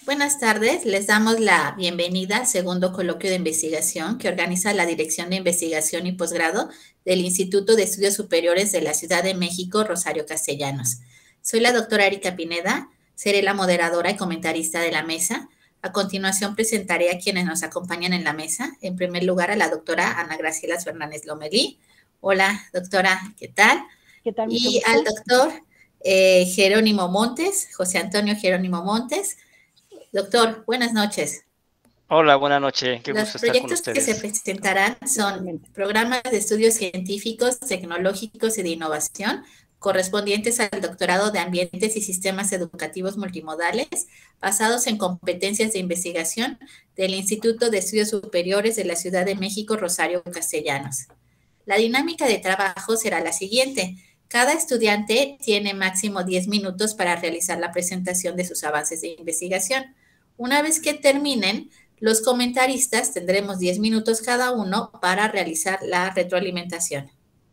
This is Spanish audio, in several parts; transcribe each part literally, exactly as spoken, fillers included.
Buenas tardes, les damos la bienvenida al segundo coloquio de investigación que organiza la Dirección de Investigación y Posgrado del Instituto de Estudios Superiores de la Ciudad de México, Rosario Castellanos. Soy la doctora Erika Pineda, seré la moderadora y comentarista de la mesa. A continuación presentaré a quienes nos acompañan en la mesa. En primer lugar, a la doctora Ana Graciela Fernández Lomelí. Hola, doctora, ¿qué tal? ¿Qué tal? Mucho Y gusto. al doctor eh, Jerónimo Montes, José Antonio Jerónimo Montes. Doctor, buenas noches. Hola, buenas noches. Qué Los gusto estar con proyectos que se ustedes. presentarán son Igualmente. programas de estudios científicos, tecnológicos y de innovación correspondientes al doctorado de ambientes y sistemas educativos multimodales basados en competencias de investigación del Instituto de Estudios Superiores de la Ciudad de México, Rosario Castellanos. La dinámica de trabajo será la siguiente. Cada estudiante tiene máximo diez minutos para realizar la presentación de sus avances de investigación. Una vez que terminen, los comentaristas tendremos diez minutos cada uno para realizar la retroalimentación.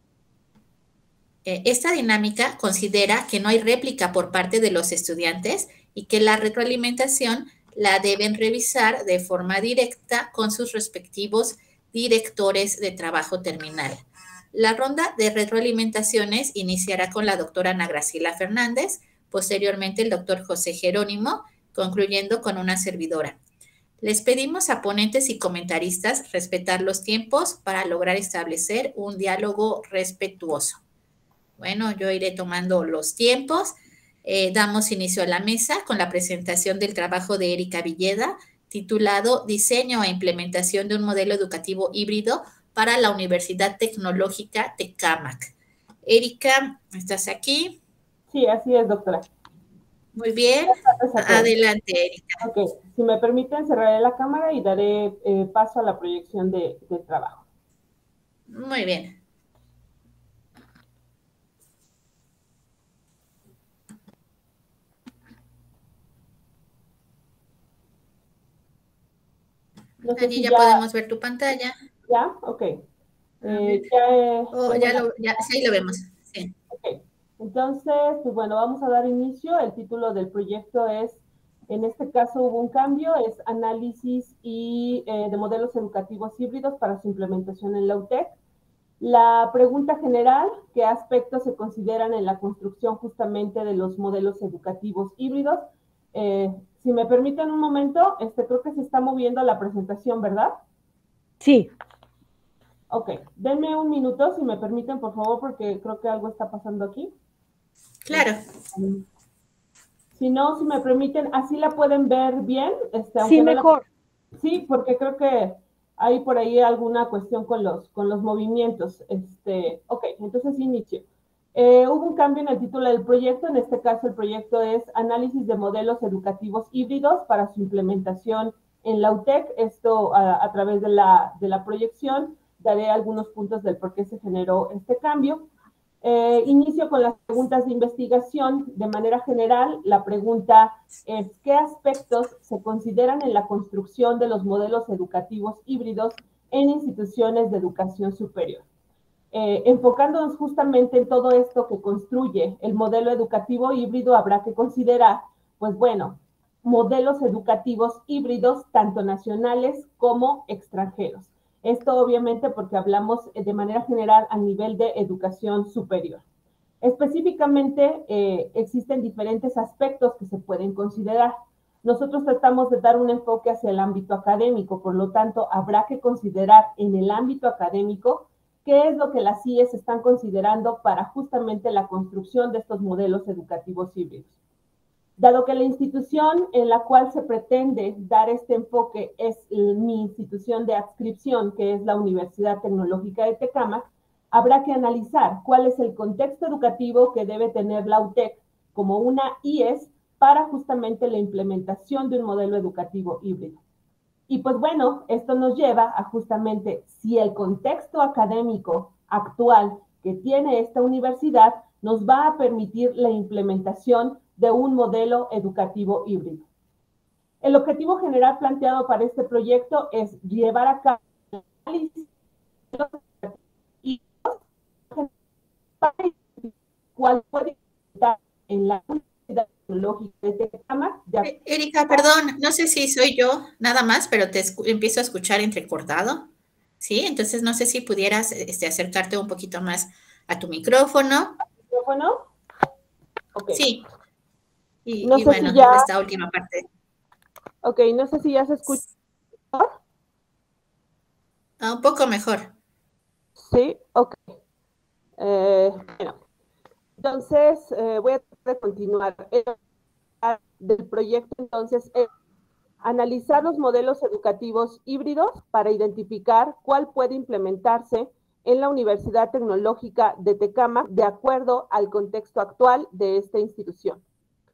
Esta dinámica considera que no hay réplica por parte de los estudiantes y que la retroalimentación la deben revisar de forma directa con sus respectivos directores de trabajo terminal. La ronda de retroalimentaciones iniciará con la doctora Ana Graciela Fernández, posteriormente el doctor José Jerónimo, concluyendo con una servidora. Les pedimos a ponentes y comentaristas respetar los tiempos para lograr establecer un diálogo respetuoso. Bueno, yo iré tomando los tiempos. Eh, damos inicio a la mesa con la presentación del trabajo de Erika Villeda, titulado Diseño e implementación de un modelo educativo híbrido para la Universidad Tecnológica Tecámac. Erika, ¿estás aquí? Sí, así es, doctora. Muy bien. Adelante, Erika. Ok, si me permiten, cerraré la cámara y daré eh, paso a la proyección de, del trabajo. Muy bien. No sé Allí si ya, ya podemos ver tu pantalla. ¿Ya? Ok. Eh, ya, oh, ya, lo, ya sí, lo vemos. Sí. Ok. Entonces, pues bueno, vamos a dar inicio. El título del proyecto es, en este caso hubo un cambio, es Análisis y, eh, de modelos educativos híbridos para su implementación en la U T E C. La pregunta general, ¿qué aspectos se consideran en la construcción justamente de los modelos educativos híbridos? Eh, si me permiten un momento, este, creo que se está moviendo la presentación, ¿verdad? Sí. Ok, denme un minuto, si me permiten, por favor, porque creo que algo está pasando aquí. Claro. Um, si no, si me permiten, así la pueden ver bien. Este, aunque sí, no mejor. La... Sí, porque creo que hay por ahí alguna cuestión con los, con los movimientos. Este, ok, entonces inicio. Eh, hubo un cambio en el título del proyecto. En este caso, el proyecto es Análisis de modelos educativos híbridos para su implementación en la U T E C. Esto a, a través de la, de la proyección. Daré algunos puntos del por qué se generó este cambio. Eh, inicio con las preguntas de investigación. De manera general, la pregunta es, ¿qué aspectos se consideran en la construcción de los modelos educativos híbridos en instituciones de educación superior? Eh, enfocándonos justamente en todo esto que construye el modelo educativo híbrido, habrá que considerar, pues bueno, modelos educativos híbridos, tanto nacionales como extranjeros. Esto obviamente porque hablamos de manera general a nivel de educación superior. Específicamente, eh, existen diferentes aspectos que se pueden considerar. Nosotros tratamos de dar un enfoque hacia el ámbito académico, por lo tanto, habrá que considerar en el ámbito académico qué es lo que las I E S están considerando para justamente la construcción de estos modelos educativos híbridos. Dado que la institución en la cual se pretende dar este enfoque es mi institución de adscripción, que es la Universidad Tecnológica de Tecámac, habrá que analizar cuál es el contexto educativo que debe tener la U T E C como una I E S para justamente la implementación de un modelo educativo híbrido. Y pues bueno, esto nos lleva a justamente si el contexto académico actual que tiene esta universidad nos va a permitir la implementación de un modelo educativo híbrido. El objetivo general planteado para este proyecto es llevar a cabo análisis y cuál puede estar en la Universidad Tecnológica de Tecámac Eh, Erika, perdón, no sé si soy yo nada más, pero te empiezo a escuchar entrecortado, ¿sí? Entonces no sé si pudieras este, acercarte un poquito más a tu micrófono. ¿Micrófono? Ok. Sí. Y, no y sé bueno, si ya... esta última parte. Ok, no sé si ya se escucha. Ah, un poco mejor. Sí, ok. Eh, bueno, entonces eh, voy a tratar de continuar. El del proyecto entonces es analizar los modelos educativos híbridos para identificar cuál puede implementarse en la Universidad Tecnológica de Tecámac de acuerdo al contexto actual de esta institución.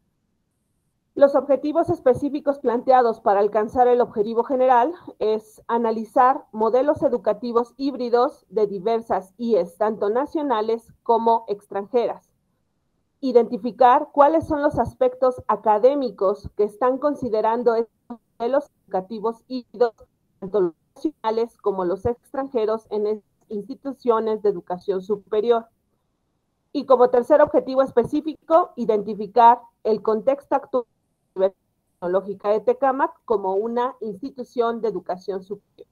Los objetivos específicos planteados para alcanzar el objetivo general es analizar modelos educativos híbridos de diversas I E S, tanto nacionales como extranjeras. Identificar cuáles son los aspectos académicos que están considerando estos modelos educativos híbridos, tanto los nacionales como los extranjeros, en estas instituciones de educación superior. Y como tercer objetivo específico, identificar el contexto actual de la Universidad Tecnológica de Tecámac como una institución de educación superior.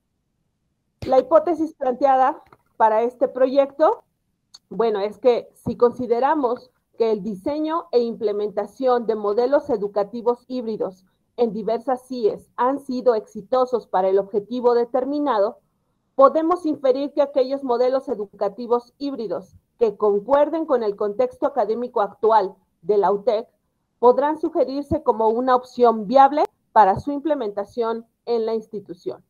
La hipótesis planteada para este proyecto, bueno, es que si consideramos que el diseño e implementación de modelos educativos híbridos en diversas I E S han sido exitosos para el objetivo determinado, podemos inferir que aquellos modelos educativos híbridos que concuerden con el contexto académico actual de la U T E C podrán sugerirse como una opción viable para su implementación en la institución.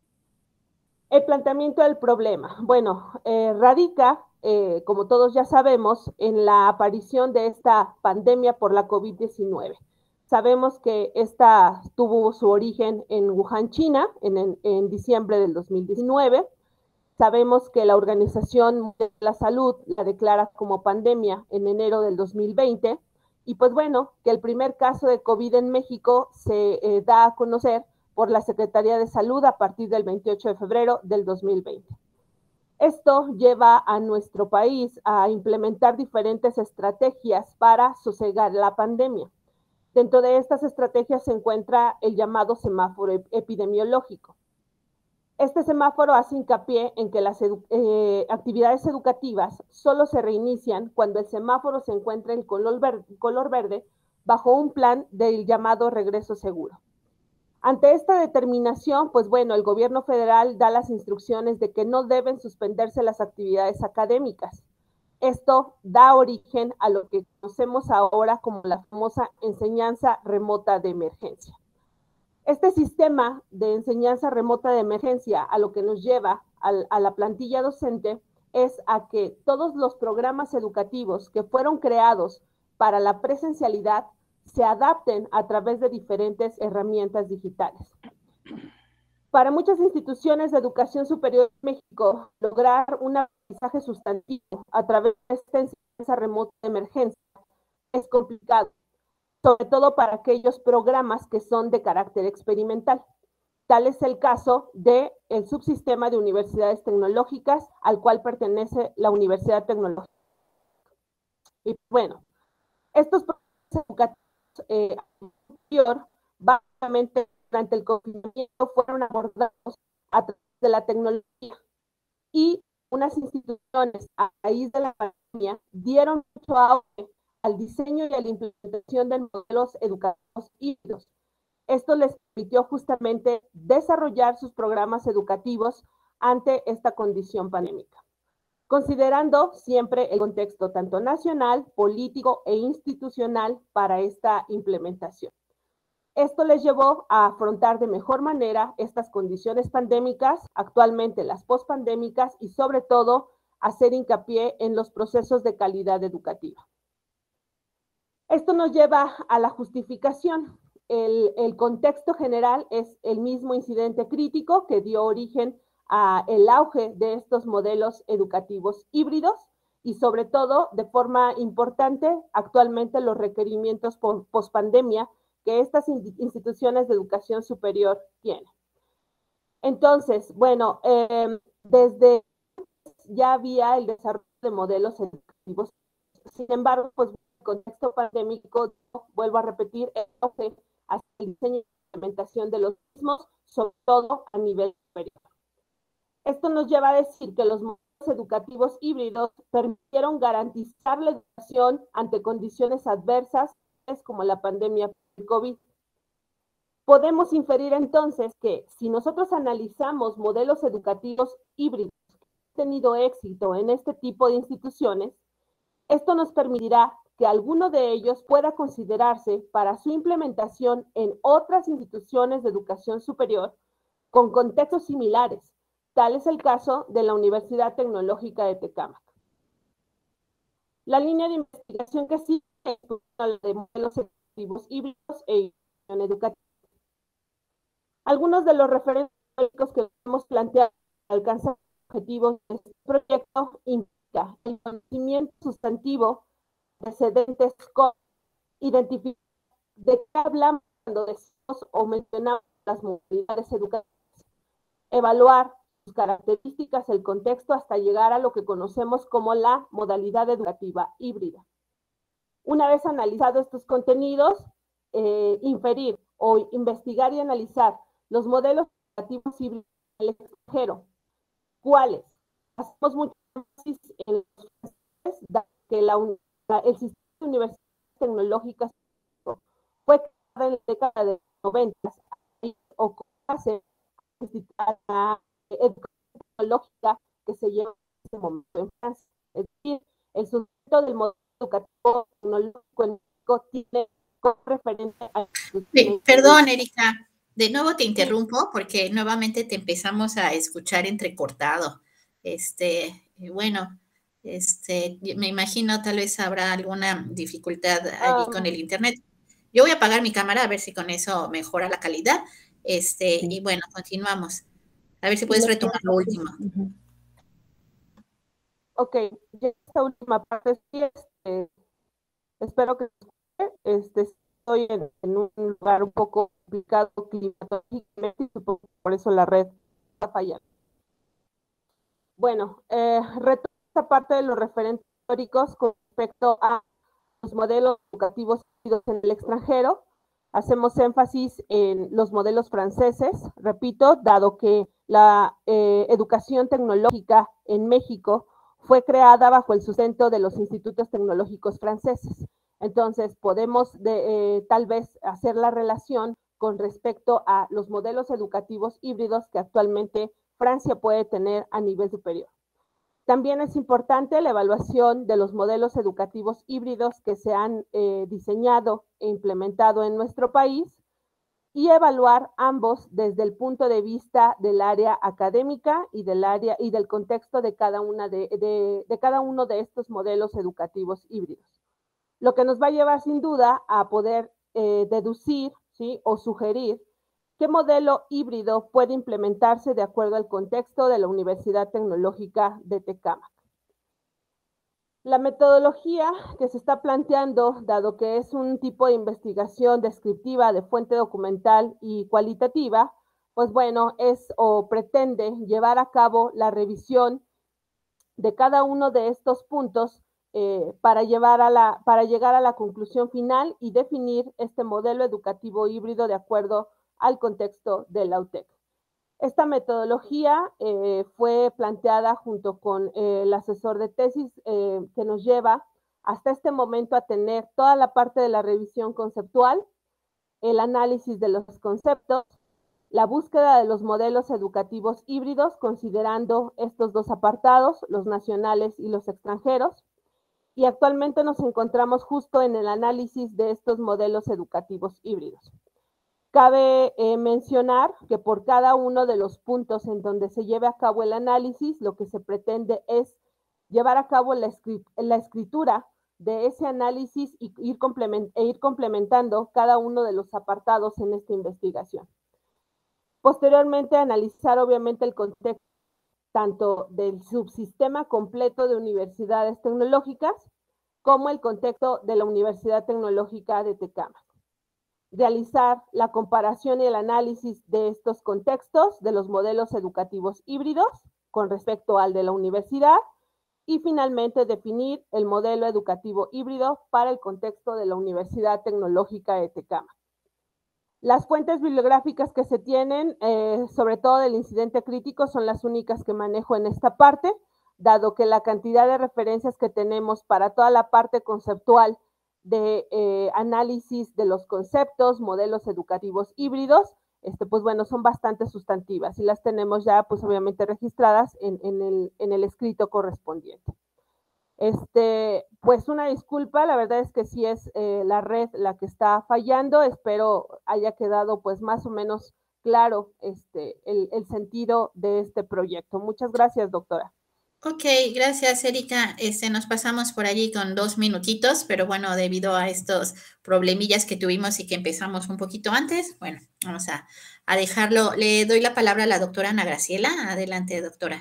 El planteamiento del problema. Bueno, eh, radica, eh, como todos ya sabemos, en la aparición de esta pandemia por la COVID diecinueve. Sabemos que esta tuvo su origen en Wuhan, China, en, en, en diciembre del dos mil diecinueve. Sabemos que la Organización Mundial de la Salud la declara como pandemia en enero del dos mil veinte. Y pues bueno, que el primer caso de COVID en México se eh, da a conocer por la Secretaría de Salud a partir del veintiocho de febrero del dos mil veinte. Esto lleva a nuestro país a implementar diferentes estrategias para sosegar la pandemia. Dentro de estas estrategias se encuentra el llamado semáforo epidemiológico. Este semáforo hace hincapié en que las edu eh, actividades educativas solo se reinician cuando el semáforo se encuentra en color verde, color verde bajo un plan del llamado regreso seguro. Ante esta determinación, pues bueno, el gobierno federal da las instrucciones de que no deben suspenderse las actividades académicas. Esto da origen a lo que conocemos ahora como la famosa enseñanza remota de emergencia. Este sistema de enseñanza remota de emergencia a lo que nos lleva a, a la plantilla docente es a que todos los programas educativos que fueron creados para la presencialidad se adapten a través de diferentes herramientas digitales. Para muchas instituciones de educación superior en México, lograr un aprendizaje sustantivo a través de esta enseñanza remota de emergencia es complicado, sobre todo para aquellos programas que son de carácter experimental. Tal es el caso del subsistema de universidades tecnológicas al cual pertenece la Universidad Tecnológica. Y bueno, estos programas educativos eh, anterior, básicamente durante el confinamiento fueron abordados a través de la tecnología y unas instituciones a raíz de la pandemia dieron mucho auge al diseño y a la implementación de modelos educativos híbridos. Esto les permitió justamente desarrollar sus programas educativos ante esta condición pandémica, considerando siempre el contexto tanto nacional, político e institucional para esta implementación. Esto les llevó a afrontar de mejor manera estas condiciones pandémicas, actualmente las pospandémicas, y sobre todo hacer hincapié en los procesos de calidad educativa. Esto nos lleva a la justificación. El, el contexto general es el mismo incidente crítico que dio origen al auge de estos modelos educativos híbridos y sobre todo, de forma importante, actualmente los requerimientos pospandemia que estas instituciones de educación superior tienen. Entonces, bueno, eh, desde ya había el desarrollo de modelos educativos, sin embargo, pues contexto pandémico, vuelvo a repetir, hacia el diseño y implementación de los mismos, sobre todo a nivel superior. Esto nos lleva a decir que los modelos educativos híbridos permitieron garantizar la educación ante condiciones adversas, como la pandemia del COVID. Podemos inferir entonces que si nosotros analizamos modelos educativos híbridos que han tenido éxito en este tipo de instituciones, esto nos permitirá que alguno de ellos pueda considerarse para su implementación en otras instituciones de educación superior con contextos similares. Tal es el caso de la Universidad Tecnológica de Tecámac. La línea de investigación que sigue es la de modelos educativos híbridos e educativos. Algunos de los referentes que hemos planteado para alcanzar objetivos de este proyecto implica el conocimiento sustantivo, precedentes con identificar de qué hablamos cuando decimos o mencionamos las modalidades educativas, evaluar sus características, el contexto, hasta llegar a lo que conocemos como la modalidad educativa híbrida. Una vez analizados estos contenidos, eh, inferir o investigar y analizar los modelos educativos híbridos en el extranjero. ¿Cuáles? Hacemos mucho énfasis en los franceses, dado que la, el sistema de universidades tecnológicas fue creado en la década de los noventa o con base la educación tecnológica que se lleva en este momento en Francia. Es decir, el sustento del modelo educativo tecnológico en México tiene como referente a... Sí, perdón, Erika. De nuevo te interrumpo porque nuevamente te empezamos a escuchar entrecortado. Este, bueno, este, me imagino tal vez habrá alguna dificultad allí um, con el internet. Yo voy a apagar mi cámara a ver si con eso mejora la calidad. Este, sí. Y bueno, continuamos. A ver si puedes retomar lo último. Uh-huh. Ok, ya esta última parte sí, este, espero que este, estoy en, en un lugar un poco complicado climatológicamente, por eso la red está fallando. Bueno, eh, retomo esta parte de los referentes históricos con respecto a los modelos educativos en el extranjero. Hacemos énfasis en los modelos franceses, repito, dado que la eh, educación tecnológica en México fue creada bajo el sustento de los institutos tecnológicos franceses. Entonces, podemos de, eh, tal vez hacer la relación con respecto a los modelos educativos híbridos que actualmente Francia puede tener a nivel superior. También es importante la evaluación de los modelos educativos híbridos que se han eh, diseñado e implementado en nuestro país y evaluar ambos desde el punto de vista del área académica y del área y del contexto de cada, una de, de, de cada uno de estos modelos educativos híbridos. Lo que nos va a llevar sin duda a poder eh, deducir, ¿sí?, o sugerir qué modelo híbrido puede implementarse de acuerdo al contexto de la Universidad Tecnológica de Tecámac. La metodología que se está planteando, dado que es un tipo de investigación descriptiva de fuente documental y cualitativa, pues bueno, es o pretende llevar a cabo la revisión de cada uno de estos puntos eh, para, llevar a la, para llegar a la conclusión final y definir este modelo educativo híbrido de acuerdo al contexto de la U T E C. Esta metodología eh, fue planteada junto con eh, el asesor de tesis eh, que nos lleva hasta este momento a tener toda la parte de la revisión conceptual, el análisis de los conceptos, la búsqueda de los modelos educativos híbridos, considerando estos dos apartados, los nacionales y los extranjeros, y actualmente nos encontramos justo en el análisis de estos modelos educativos híbridos. Cabe eh, mencionar que por cada uno de los puntos en donde se lleve a cabo el análisis, lo que se pretende es llevar a cabo la, escrit la escritura de ese análisis y ir complement e ir complementando cada uno de los apartados en esta investigación. Posteriormente, analizar obviamente el contexto tanto del subsistema completo de universidades tecnológicas como el contexto de la Universidad Tecnológica de Tecámac. Realizar la comparación y el análisis de estos contextos de los modelos educativos híbridos con respecto al de la universidad Y finalmente, definir el modelo educativo híbrido para el contexto de la Universidad Tecnológica de Tecámac. Las fuentes bibliográficas que se tienen, eh, sobre todo del incidente crítico, son las únicas que manejo en esta parte, dado que la cantidad de referencias que tenemos para toda la parte conceptual de eh, análisis de los conceptos, modelos educativos híbridos, este, pues bueno, son bastante sustantivas y las tenemos ya pues obviamente registradas en, en, el, en el escrito correspondiente. Este, pues una disculpa, la verdad es que sí es eh, la red la que está fallando, espero haya quedado pues más o menos claro este, el, el sentido de este proyecto. Muchas gracias, doctora. Ok, gracias, Erika. Este, nos pasamos por allí con dos minutitos, pero bueno, debido a estos problemillas que tuvimos y que empezamos un poquito antes, bueno, vamos a, a dejarlo. Le doy la palabra a la doctora Ana Graciela. Adelante, doctora.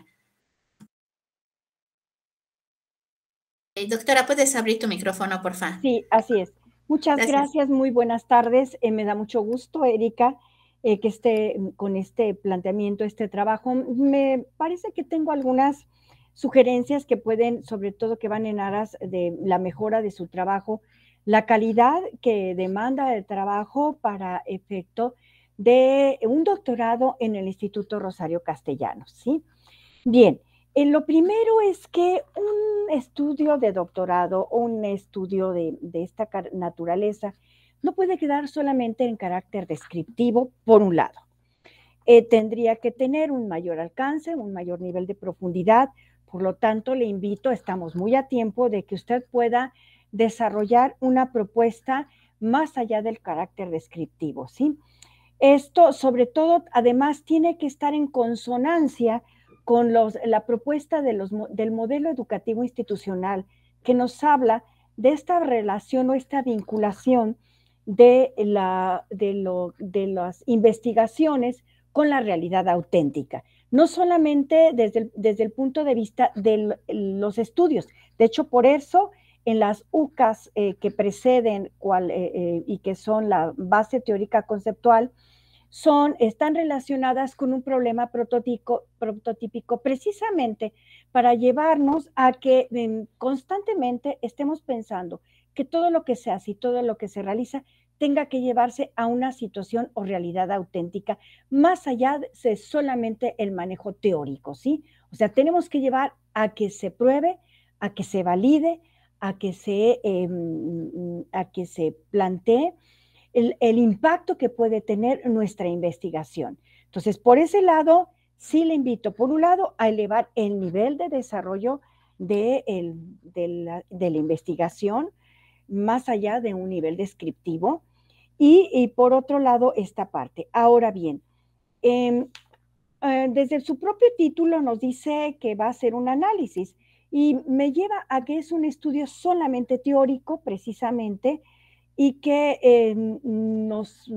Eh, doctora, ¿puedes abrir tu micrófono, por favor? Sí, así es. Muchas gracias, gracias muy buenas tardes. Eh, me da mucho gusto, Erika, eh, que esté con este planteamiento, este trabajo. Me parece que tengo algunas sugerencias que pueden, sobre todo que van en aras de la mejora de su trabajo, la calidad que demanda el trabajo para efecto de un doctorado en el Instituto Rosario Castellanos, ¿sí? Bien, eh, lo primero es que un estudio de doctorado o un estudio de, de esta naturaleza no puede quedar solamente en carácter descriptivo, por un lado. Eh, tendría que tener un mayor alcance, un mayor nivel de profundidad. Por lo tanto, le invito, estamos muy a tiempo de que usted pueda desarrollar una propuesta más allá del carácter descriptivo, ¿sí? Esto, sobre todo, además, tiene que estar en consonancia con los, la propuesta de los, del modelo educativo institucional que nos habla de esta relación o esta vinculación de, la, de, lo, de las investigaciones con la realidad auténtica, no solamente desde el, desde el punto de vista de los estudios. De hecho, por eso en las U C As eh, que preceden cual, eh, eh, y que son la base teórica conceptual, son, están relacionadas con un problema prototípico, prototípico precisamente para llevarnos a que eh, constantemente estemos pensando que todo lo que se hace y todo lo que se realiza tenga que llevarse a una situación o realidad auténtica, más allá de solamente el manejo teórico, ¿sí? O sea, tenemos que llevar a que se pruebe, a que se valide, a que se, eh, a que se plantee el, el impacto que puede tener nuestra investigación. Entonces, por ese lado, sí le invito, por un lado, a elevar el nivel de desarrollo de, el, de, la, de la investigación, más allá de un nivel descriptivo, y, y por otro lado, esta parte. Ahora bien, eh, eh, desde su propio título nos dice que va a hacer un análisis, y me lleva a que es un estudio solamente teórico, precisamente, y que eh, nos,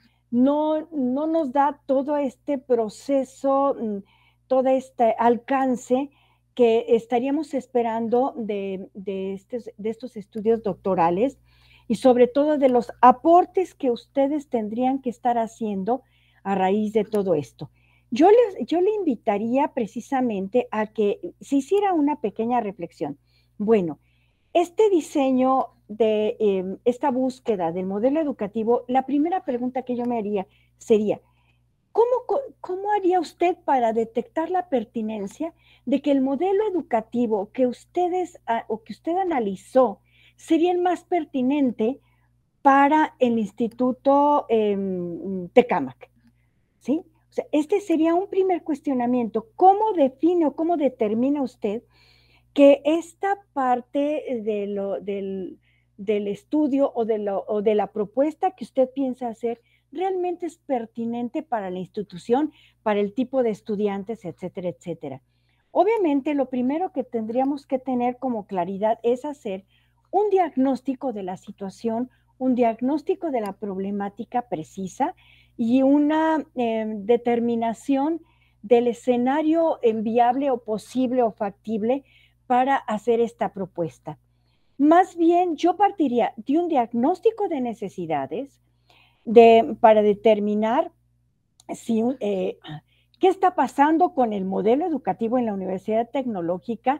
no, no nos da todo este proceso, todo este alcance que estaríamos esperando de, de, estos, de estos estudios doctorales, y sobre todo de los aportes que ustedes tendrían que estar haciendo a raíz de todo esto. Yo, les, yo le invitaría precisamente a que se hiciera una pequeña reflexión. Bueno, este diseño de eh, esta búsqueda del modelo educativo, la primera pregunta que yo me haría sería, ¿cómo, ¿cómo haría usted para detectar la pertinencia de que el modelo educativo que ustedes o que usted analizó sería el más pertinente para el Instituto eh, Tecámac? ¿Sí? O sea, este sería un primer cuestionamiento. ¿Cómo define o cómo determina usted que esta parte de lo, del, del estudio o de, lo, o de la propuesta que usted piensa hacer realmente es pertinente para la institución, para el tipo de estudiantes, etcétera, etcétera? Obviamente, lo primero que tendríamos que tener como claridad es hacer un diagnóstico de la situación, un diagnóstico de la problemática precisa y una eh, determinación del escenario viable o posible o factible para hacer esta propuesta. Más bien, yo partiría de un diagnóstico de necesidades de, para determinar si, eh, qué está pasando con el modelo educativo en la Universidad Tecnológica,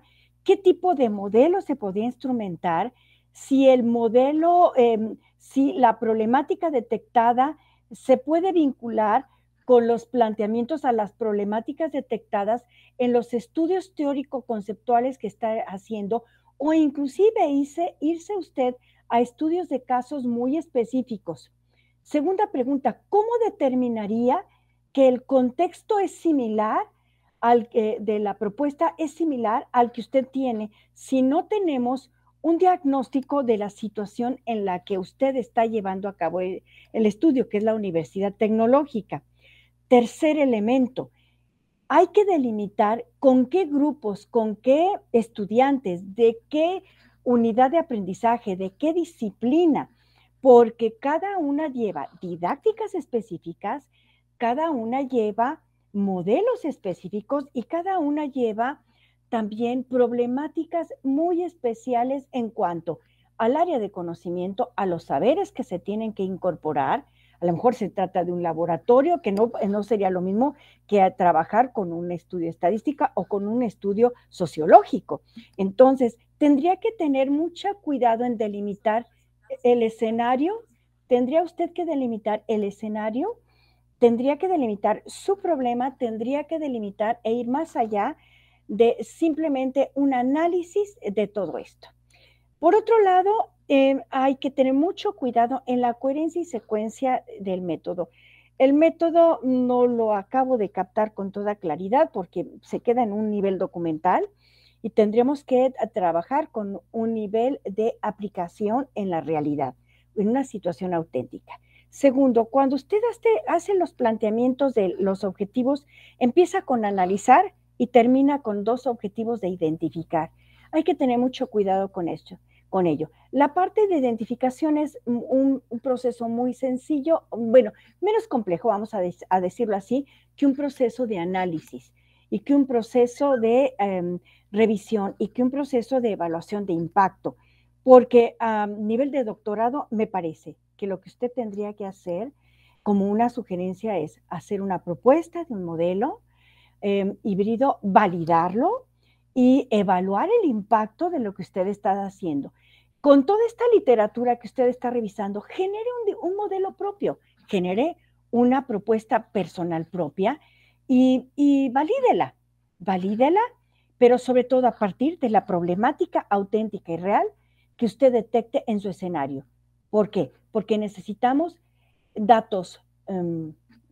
qué tipo de modelo se podía instrumentar, si el modelo, eh, si la problemática detectada se puede vincular con los planteamientos a las problemáticas detectadas en los estudios teórico-conceptuales que está haciendo, o inclusive irse, irse usted a estudios de casos muy específicos. Segunda pregunta, ¿cómo determinaría que el contexto es similar al que de la propuesta es similar al que usted tiene si no tenemos un diagnóstico de la situación en la que usted está llevando a cabo el, el estudio, que es la Universidad Tecnológica? Tercer elemento, hay que delimitar con qué grupos, con qué estudiantes, de qué unidad de aprendizaje, de qué disciplina, porque cada una lleva didácticas específicas, cada una lleva modelos específicos y cada una lleva también problemáticas muy especiales en cuanto al área de conocimiento, a los saberes que se tienen que incorporar. A lo mejor se trata de un laboratorio que no, no sería lo mismo que a trabajar con un estudio estadística o con un estudio sociológico. Entonces, tendría que tener mucho cuidado en delimitar el escenario, tendría usted que delimitar el escenario, tendría que delimitar su problema, tendría que delimitar e ir más allá de simplemente un análisis de todo esto. Por otro lado, eh, hay que tener mucho cuidado en la coherencia y secuencia del método. El método no lo acabo de captar con toda claridad porque se queda en un nivel documental y tendríamos que trabajar con un nivel de aplicación en la realidad, en una situación auténtica. Segundo, cuando usted hace, hace los planteamientos de los objetivos, empieza con analizar y termina con dos objetivos de identificar. Hay que tener mucho cuidado con esto, con ello. La parte de identificación es un, un proceso muy sencillo, bueno, menos complejo, vamos a, de, a decirlo así, que un proceso de análisis y que un proceso de um, revisión y que un proceso de evaluación de impacto. Porque a um, nivel de doctorado me parece que lo que usted tendría que hacer como una sugerencia es hacer una propuesta de un modelo eh, híbrido, validarlo y evaluar el impacto de lo que usted está haciendo. Con toda esta literatura que usted está revisando, genere un, un modelo propio, genere una propuesta personal propia y, y valídela, valídela, pero sobre todo a partir de la problemática auténtica y real que usted detecte en su escenario. ¿Por qué? Porque necesitamos datos, um,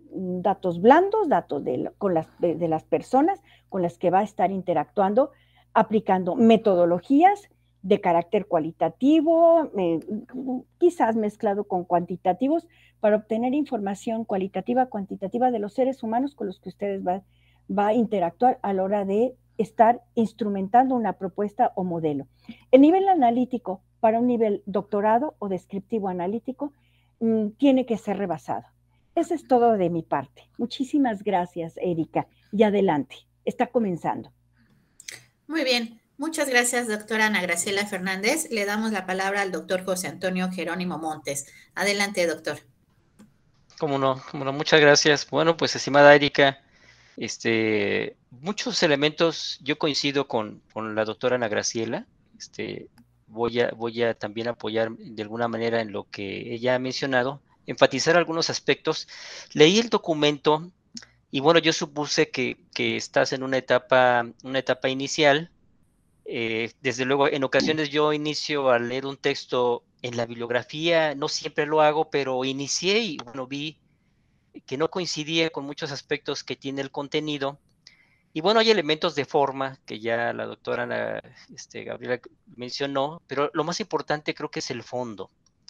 datos blandos, datos de, con las, de, de las personas con las que va a estar interactuando, aplicando metodologías de carácter cualitativo, eh, quizás mezclado con cuantitativos, para obtener información cualitativa, cuantitativa de los seres humanos con los que ustedes va, va a interactuar a la hora de estar instrumentando una propuesta o modelo. El nivel analítico para un nivel doctorado o descriptivo analítico mmm, tiene que ser rebasado. Eso es todo de mi parte. Muchísimas gracias, Erika. Y adelante, está comenzando. Muy bien. Muchas gracias, doctora Ana Graciela Fernández. Le damos la palabra al doctor José Antonio Jerónimo Montes. Adelante, doctor. Cómo no, cómo no, muchas gracias. Bueno, pues, estimada Erika, este, muchos elementos, yo coincido con, con la doctora Ana Graciela. Este, voy a, voy a también apoyar de alguna manera en lo que ella ha mencionado, enfatizar algunos aspectos. Leí el documento y bueno, yo supuse que, que estás en una etapa, una etapa inicial. Eh, desde luego, en ocasiones yo inicio a leer un texto en la bibliografía, no siempre lo hago, pero inicié y bueno, vi que no coincidía con muchos aspectos que tiene el contenido. Y bueno, hay elementos de forma que ya la doctora Ana, este, Gabriela mencionó, pero lo más importante creo que es el fondo.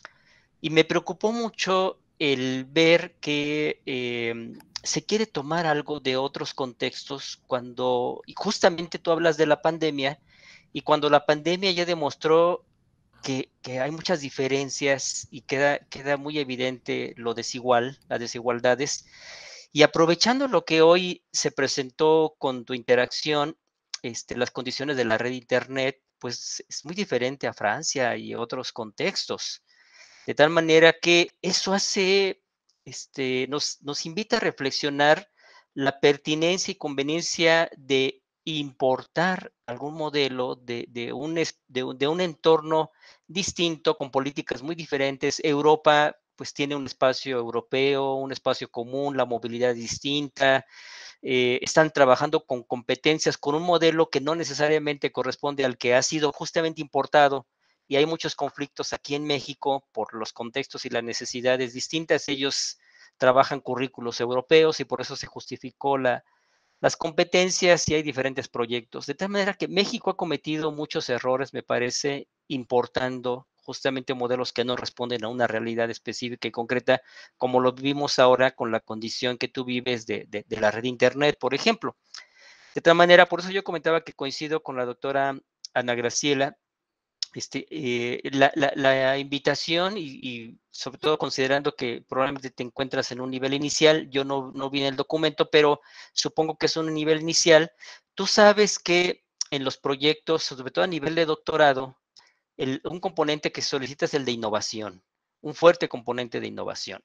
Y me preocupó mucho el ver que eh, se quiere tomar algo de otros contextos cuando, y justamente tú hablas de la pandemia, y cuando la pandemia ya demostró que, que hay muchas diferencias y queda, queda muy evidente lo desigual, las desigualdades, y aprovechando lo que hoy se presentó con tu interacción, este, las condiciones de la red internet, pues es muy diferente a Francia y otros contextos. De tal manera que eso hace, este, nos, nos invita a reflexionar la pertinencia y conveniencia de importar algún modelo de, de, un, de, un, de un entorno distinto, con políticas muy diferentes. Europa pues tiene un espacio europeo, un espacio común, la movilidad distinta, eh, están trabajando con competencias, con un modelo que no necesariamente corresponde al que ha sido justamente importado, y hay muchos conflictos aquí en México por los contextos y las necesidades distintas. Ellos trabajan currículos europeos y por eso se justificó la, las competencias y hay diferentes proyectos. De tal manera que México ha cometido muchos errores, me parece, importando justamente modelos que no responden a una realidad específica y concreta, como lo vivimos ahora con la condición que tú vives de, de, de la red de Internet, por ejemplo. De tal manera, por eso yo comentaba que coincido con la doctora Ana Graciela, Este, eh, la, la, la, invitación y, y sobre todo considerando que probablemente te encuentras en un nivel inicial, yo no, no vi en el documento, pero supongo que es un nivel inicial. Tú sabes que en los proyectos, sobre todo a nivel de doctorado, el, un componente que solicita es el de innovación, un fuerte componente de innovación.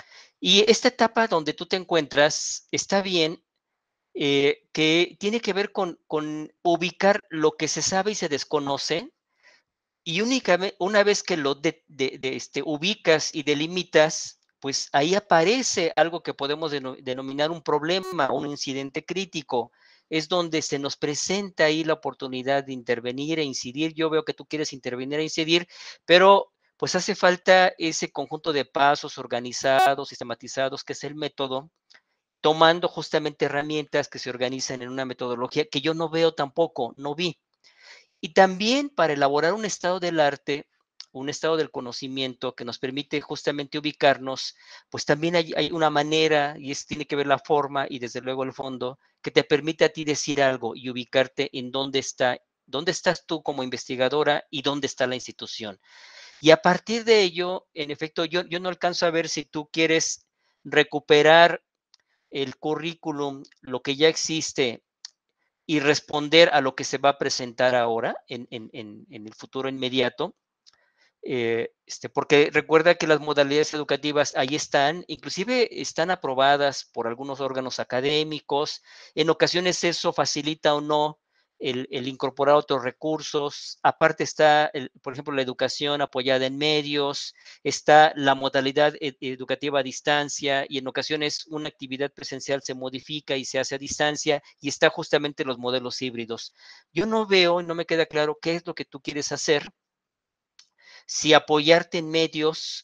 Y esta etapa donde tú te encuentras está bien, eh, que tiene que ver con, con ubicar lo que se sabe y se desconoce. Y únicamente, una vez que lo de, de, de este, ubicas y delimitas, pues ahí aparece algo que podemos denominar un problema, un incidente crítico. Es donde se nos presenta ahí la oportunidad de intervenir e incidir. Yo veo que tú quieres intervenir e incidir, pero pues hace falta ese conjunto de pasos organizados, sistematizados, que es el método, tomando justamente herramientas que se organizan en una metodología que yo no veo tampoco, no vi. Y también para elaborar un estado del arte, un estado del conocimiento que nos permite justamente ubicarnos, pues también hay, hay una manera, y es, tiene que ver la forma y desde luego el fondo, que te permite a ti decir algo y ubicarte en dónde está, dónde estás tú como investigadora y dónde está la institución. Y a partir de ello, en efecto, yo, yo no alcanzo a ver si tú quieres recuperar el currículum, lo que ya existe, y responder a lo que se va a presentar ahora en, en, en, en el futuro inmediato, eh, este, porque recuerda que las modalidades educativas ahí están, inclusive están aprobadas por algunos órganos académicos. En ocasiones eso facilita o no el, el incorporar otros recursos. Aparte está, el, por ejemplo, la educación apoyada en medios, está la modalidad ed educativa a distancia, y en ocasiones una actividad presencial se modifica y se hace a distancia, y está justamente los modelos híbridos. Yo no veo, no me queda claro qué es lo que tú quieres hacer, si apoyarte en medios.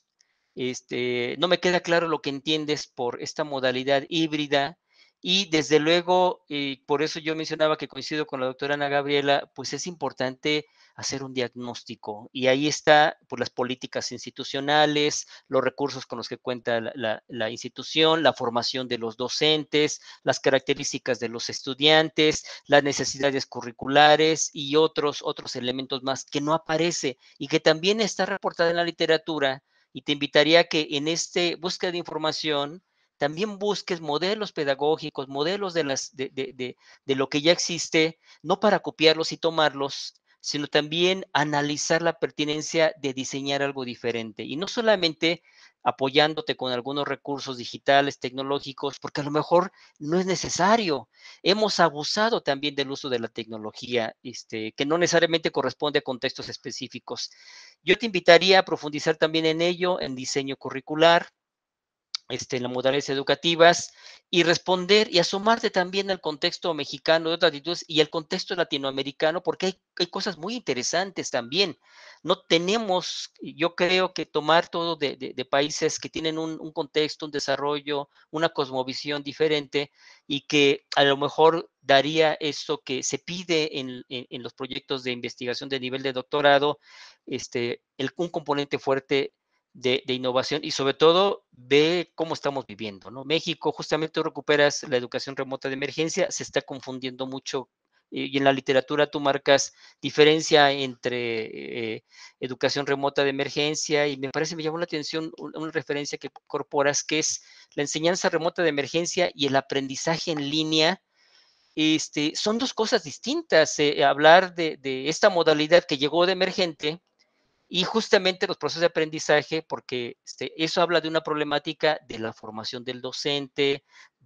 Este, no me queda claro lo que entiendes por esta modalidad híbrida, y desde luego, eh, por eso yo mencionaba que coincido con la doctora Ana Gabriela, pues es importante hacer un diagnóstico, y ahí está pues las políticas institucionales, los recursos con los que cuenta la, la, la institución, la formación de los docentes, las características de los estudiantes, las necesidades curriculares y otros, otros elementos más que no aparece y que también está reportada en la literatura. Y te invitaría a que en este búsqueda de información también busques modelos pedagógicos, modelos de, las, de, de, de, de lo que ya existe, no para copiarlos y tomarlos, sino también analizar la pertinencia de diseñar algo diferente. Y no solamente apoyándote con algunos recursos digitales, tecnológicos, porque a lo mejor no es necesario. Hemos abusado también del uso de la tecnología, este, que no necesariamente corresponde a contextos específicos. Yo te invitaría a profundizar también en ello, en diseño curricular, Este, en las modalidades educativas, y responder y asomarte también al contexto mexicano de otras latitudes y el contexto latinoamericano, porque hay, hay cosas muy interesantes también. No tenemos, yo creo que tomar todo de, de, de países que tienen un, un contexto, un desarrollo, una cosmovisión diferente, y que a lo mejor daría eso que se pide en, en, en los proyectos de investigación de nivel de doctorado, este, el, un componente fuerte De, de innovación, y sobre todo ve cómo estamos viviendo, ¿no? México, justamente tú recuperas la educación remota de emergencia, se está confundiendo mucho, y en la literatura tú marcas diferencia entre eh, educación remota de emergencia, y me parece, me llamó la atención una, una referencia que incorporas, que es la enseñanza remota de emergencia y el aprendizaje en línea. Este, son dos cosas distintas, eh, hablar de, de esta modalidad que llegó de emergente, y justamente los procesos de aprendizaje, porque este, eso habla de una problemática de la formación del docente,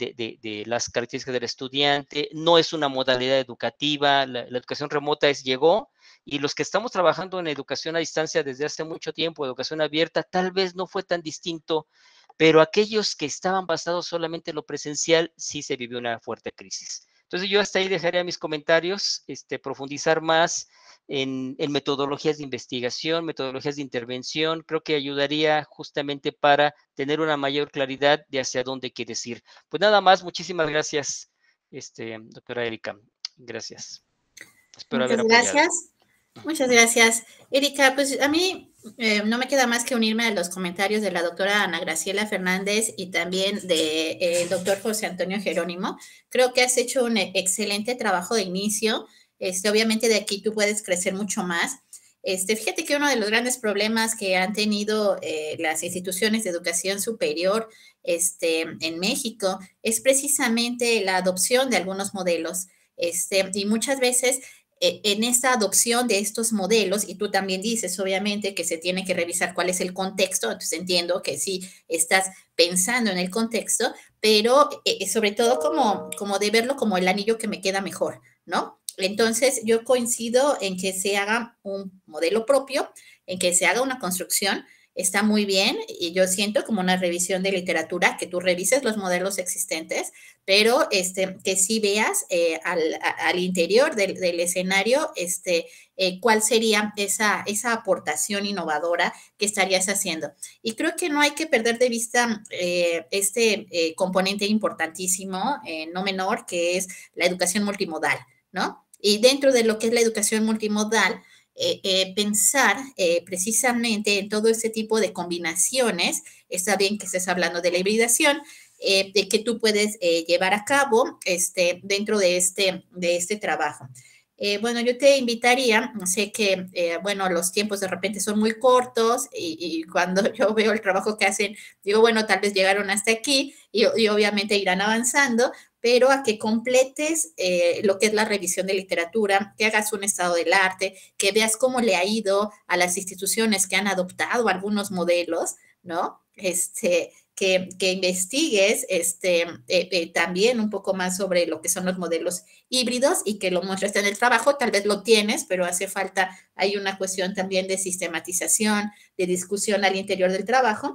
de, de, de las características del estudiante, no es una modalidad educativa, la, la educación remota es, llegó, y los que estamos trabajando en educación a distancia desde hace mucho tiempo, educación abierta, tal vez no fue tan distinto, pero aquellos que estaban basados solamente en lo presencial, sí se vivió una fuerte crisis. Entonces yo hasta ahí dejaría mis comentarios, este, profundizar más en, en metodologías de investigación, metodologías de intervención, creo que ayudaría justamente para tener una mayor claridad de hacia dónde quieres ir. Pues nada más, muchísimas gracias, este, doctora Erika. Gracias. Espero Muchas haber apoyado. Gracias. Muchas gracias, Erika. Pues a mí eh, no me queda más que unirme a los comentarios de la doctora Ana Graciela Fernández y también del de, eh, doctor José Antonio Jerónimo. Creo que has hecho un excelente trabajo de inicio. Este, obviamente de aquí tú puedes crecer mucho más. Este, fíjate que uno de los grandes problemas que han tenido eh, las instituciones de educación superior este, en México es precisamente la adopción de algunos modelos. Este, y muchas veces en esta adopción de estos modelos, y tú también dices, obviamente, que se tiene que revisar cuál es el contexto, entonces entiendo que sí estás pensando en el contexto, pero eh, sobre todo como, como de verlo como el anillo que me queda mejor, ¿no? Entonces, yo coincido en que se haga un modelo propio, en que se haga una construcción, está muy bien, y yo siento como una revisión de literatura, que tú revises los modelos existentes, pero este, que sí veas eh, al, a, al interior del, del escenario este, eh, cuál sería esa, esa aportación innovadora que estarías haciendo. Y creo que no hay que perder de vista eh, este eh, componente importantísimo, eh, no menor, que es la educación multimodal, ¿no? Y dentro de lo que es la educación multimodal, Eh, eh, pensar eh, precisamente en todo este tipo de combinaciones. Está bien que estés hablando de la hibridación, eh, de que tú puedes eh, llevar a cabo este, dentro de este, de este trabajo. Eh, bueno, yo te invitaría, sé que, eh, bueno, los tiempos de repente son muy cortos y, y cuando yo veo el trabajo que hacen, digo, bueno, tal vez llegaron hasta aquí y, y obviamente irán avanzando, pero a que completes eh, lo que es la revisión de literatura, que hagas un estado del arte, que veas cómo le ha ido a las instituciones que han adoptado algunos modelos, ¿no? Este, que, que investigues este, eh, eh, también un poco más sobre lo que son los modelos híbridos y que lo muestres en el trabajo. Tal vez lo tienes, pero hace falta, hay una cuestión también de sistematización, de discusión al interior del trabajo.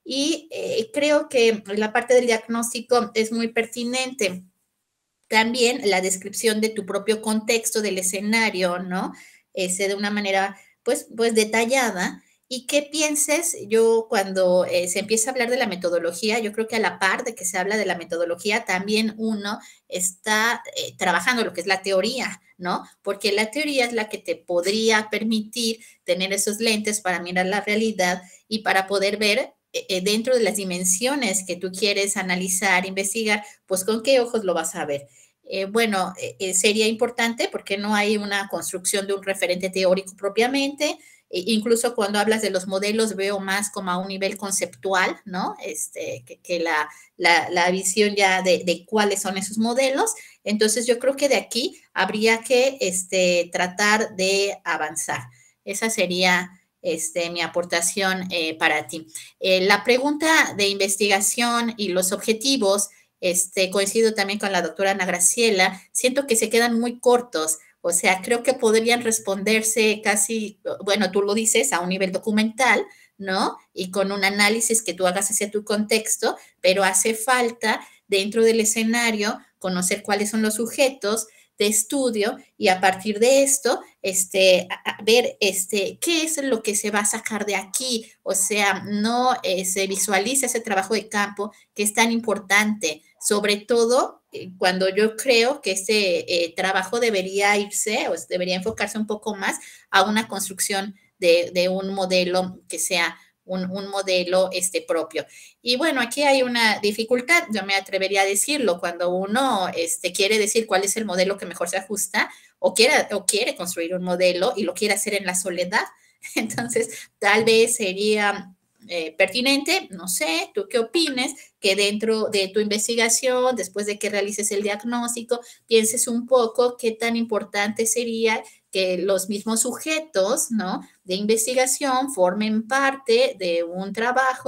Y eh, creo que la parte del diagnóstico es muy pertinente. También la descripción de tu propio contexto, del escenario, ¿no? Ese de una manera, pues, pues detallada. Y qué pienses, yo cuando eh, se empieza a hablar de la metodología, yo creo que a la par de que se habla de la metodología, también uno está eh, trabajando lo que es la teoría, ¿no? Porque la teoría es la que te podría permitir tener esos lentes para mirar la realidad y para poder ver eh, dentro de las dimensiones que tú quieres analizar, investigar, pues con qué ojos lo vas a ver. Eh, bueno, eh, sería importante porque no hay una construcción de un referente teórico propiamente. Incluso cuando hablas de los modelos veo más como a un nivel conceptual, ¿no? Este, que, que la, la, la visión ya de, de cuáles son esos modelos. Entonces yo creo que de aquí habría que este, tratar de avanzar. Esa sería este, mi aportación eh, para ti. Eh, la pregunta de investigación y los objetivos, este, coincido también con la doctora Ana Graciela, siento que se quedan muy cortos. O sea, creo que podrían responderse casi, bueno, tú lo dices, a un nivel documental, ¿no? Y con un análisis que tú hagas hacia tu contexto, pero hace falta dentro del escenario conocer cuáles son los sujetos de estudio y a partir de esto, este, a, a ver este, qué es lo que se va a sacar de aquí. O sea, no eh, se visualiza ese trabajo de campo que es tan importante, sobre todo cuando yo creo que este eh, trabajo debería irse o debería enfocarse un poco más a una construcción de, de un modelo que sea un, un modelo este, propio. Y bueno, aquí hay una dificultad, yo me atrevería a decirlo, cuando uno este, quiere decir cuál es el modelo que mejor se ajusta o quiere, o quiere construir un modelo y lo quiere hacer en la soledad, entonces tal vez sería Eh, pertinente, no sé, tú qué opines, que dentro de tu investigación, después de que realices el diagnóstico, pienses un poco qué tan importante sería que los mismos sujetos, ¿no?, de investigación formen parte de un trabajo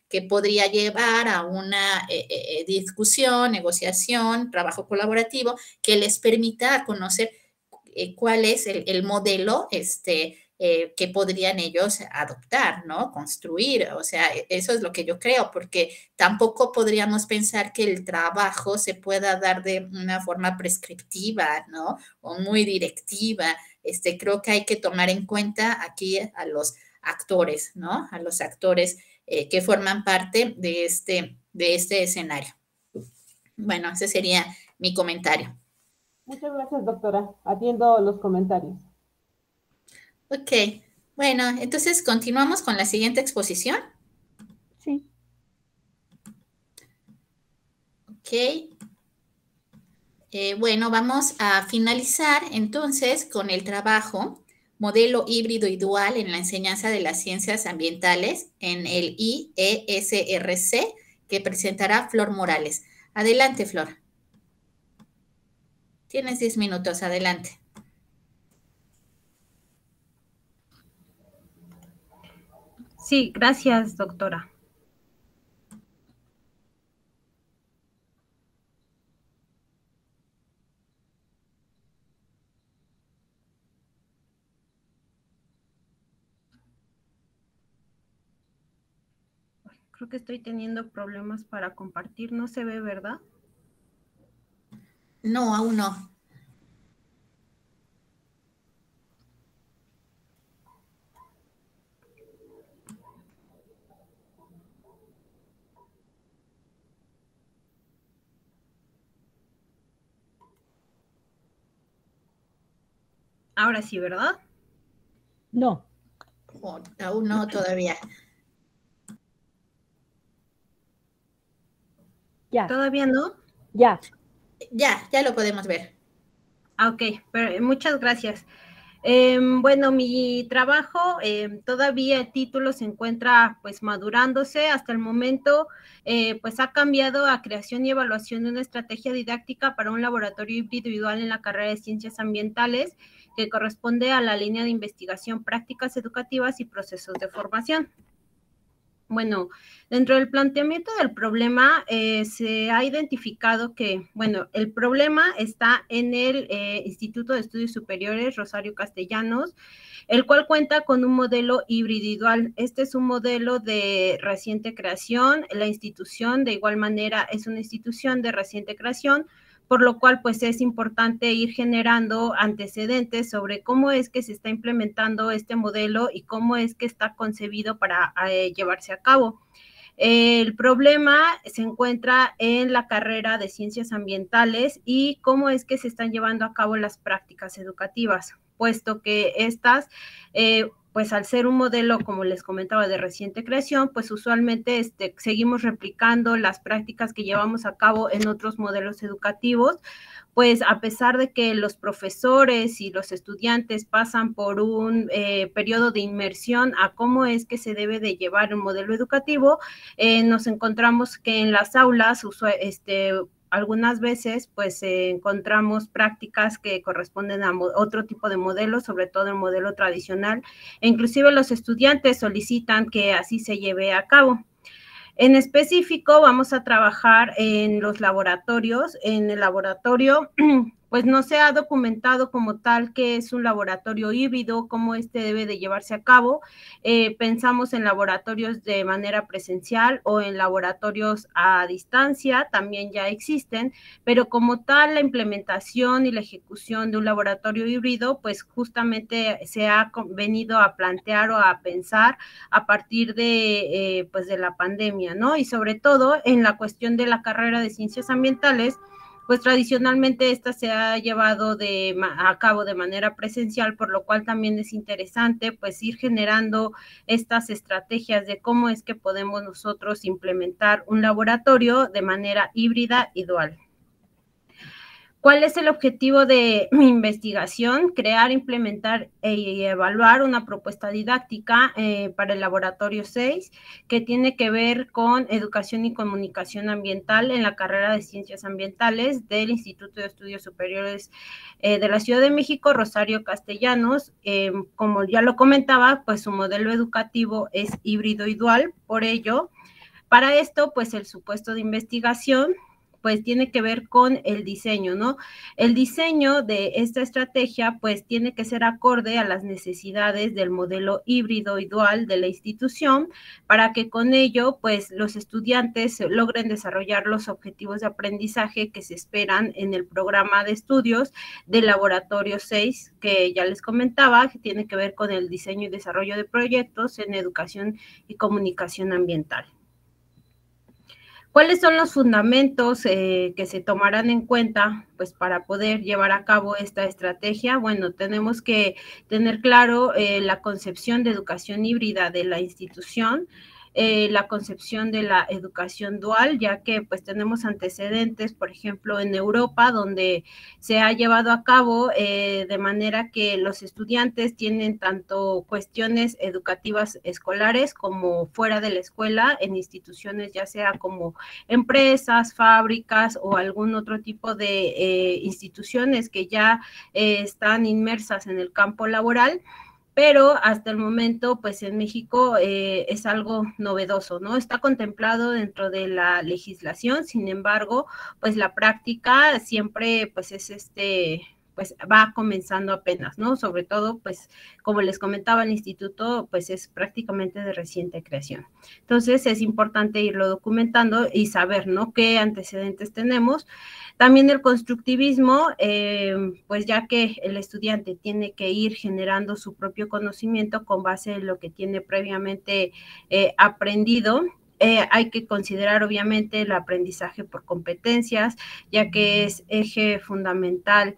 que podría llevar a una eh, eh, discusión, negociación, trabajo colaborativo que les permita conocer eh, cuál es el, el modelo este, eh, que podrían ellos adoptar, ¿no? Construir, o sea, eso es lo que yo creo, porque tampoco podríamos pensar que el trabajo se pueda dar de una forma prescriptiva, ¿no? O muy directiva. Este, creo que hay que tomar en cuenta aquí a los actores, ¿no? A los actores eh, que forman parte de este, de este escenario. Bueno, ese sería mi comentario. Muchas gracias, doctora. Atiendo los comentarios. Ok, bueno, entonces continuamos con la siguiente exposición. Sí. Ok. Eh, bueno, vamos a finalizar entonces con el trabajo Modelo híbrido y dual en la enseñanza de las ciencias ambientales en el I E S R C que presentará Flor Morales. Adelante, Flor. Tienes diez minutos, adelante. Sí, gracias, doctora. Creo que estoy teniendo problemas para compartir. No se ve, ¿verdad? No, aún no. Ahora sí, ¿verdad? No. Oh, aún no todavía. Ya. ¿Todavía no? Ya. Ya, ya lo podemos ver. Ah, ok, pero muchas gracias. Eh, bueno, mi trabajo, eh, todavía el título se encuentra pues madurándose. Hasta el momento, eh, pues ha cambiado a creación y evaluación de una estrategia didáctica para un laboratorio individual en la carrera de Ciencias Ambientales, que corresponde a la línea de investigación, prácticas educativas y procesos de formación. Bueno, dentro del planteamiento del problema eh, se ha identificado que, bueno, el problema está en el eh, Instituto de Estudios Superiores Rosario Castellanos, el cual cuenta con un modelo híbrido. Este es un modelo de reciente creación. La institución, de igual manera, es una institución de reciente creación, por lo cual pues es importante ir generando antecedentes sobre cómo es que se está implementando este modelo y cómo es que está concebido para eh, llevarse a cabo. El problema se encuentra en la carrera de Ciencias Ambientales y cómo es que se están llevando a cabo las prácticas educativas, puesto que estas, eh, pues al ser un modelo, como les comentaba, de reciente creación, pues usualmente este, seguimos replicando las prácticas que llevamos a cabo en otros modelos educativos, pues a pesar de que los profesores y los estudiantes pasan por un eh, periodo de inmersión a cómo es que se debe de llevar un modelo educativo, eh, nos encontramos que en las aulas, este, algunas veces pues eh, encontramos prácticas que corresponden a otro tipo de modelos, sobre todo el modelo tradicional, e inclusive los estudiantes solicitan que así se lleve a cabo. En específico, vamos a trabajar en los laboratorios. En el laboratorio, pues no se ha documentado como tal que es un laboratorio híbrido, cómo este debe de llevarse a cabo. Eh, pensamos en laboratorios de manera presencial o en laboratorios a distancia, también ya existen, pero como tal la implementación y la ejecución de un laboratorio híbrido, pues justamente se ha venido a plantear o a pensar a partir de, eh, pues de la pandemia, ¿no? Y sobre todo en la cuestión de la carrera de Ciencias Ambientales, pues tradicionalmente esta se ha llevado de, a cabo de manera presencial, por lo cual también es interesante pues ir generando estas estrategias de cómo es que podemos nosotros implementar un laboratorio de manera híbrida y dual. ¿Cuál es el objetivo de mi investigación? Crear, implementar y evaluar una propuesta didáctica eh, para el laboratorio seis que tiene que ver con educación y comunicación ambiental en la carrera de Ciencias Ambientales del Instituto de Estudios Superiores eh, de la Ciudad de México, Rosario Castellanos. Eh, como ya lo comentaba, pues su modelo educativo es híbrido y dual, por ello Para esto, pues el supuesto de investigación pues tiene que ver con el diseño, ¿no? El diseño de esta estrategia pues tiene que ser acorde a las necesidades del modelo híbrido y dual de la institución para que con ello pues los estudiantes logren desarrollar los objetivos de aprendizaje que se esperan en el programa de estudios del laboratorio seis, que ya les comentaba, que tiene que ver con el diseño y desarrollo de proyectos en educación y comunicación ambiental. ¿Cuáles son los fundamentos eh, que se tomarán en cuenta pues, para poder llevar a cabo esta estrategia? Bueno, tenemos que tener claro eh, la concepción de educación híbrida de la institución, eh, la concepción de la educación dual, ya que pues tenemos antecedentes, por ejemplo, en Europa, donde se ha llevado a cabo eh, de manera que los estudiantes tienen tanto cuestiones educativas escolares como fuera de la escuela, en instituciones ya sea como empresas, fábricas o algún otro tipo de eh, instituciones que ya eh, están inmersas en el campo laboral. Pero hasta el momento, pues en México eh, es algo novedoso, ¿no? Está contemplado dentro de la legislación, sin embargo, pues la práctica siempre, pues es este, pues va comenzando apenas, ¿no? Sobre todo, pues como les comentaba, el instituto, pues es prácticamente de reciente creación. Entonces es importante irlo documentando y saber, ¿no? Qué antecedentes tenemos. También el constructivismo, eh, pues ya que el estudiante tiene que ir generando su propio conocimiento con base en lo que tiene previamente eh, aprendido. Eh, hay que considerar obviamente el aprendizaje por competencias, ya que es eje fundamental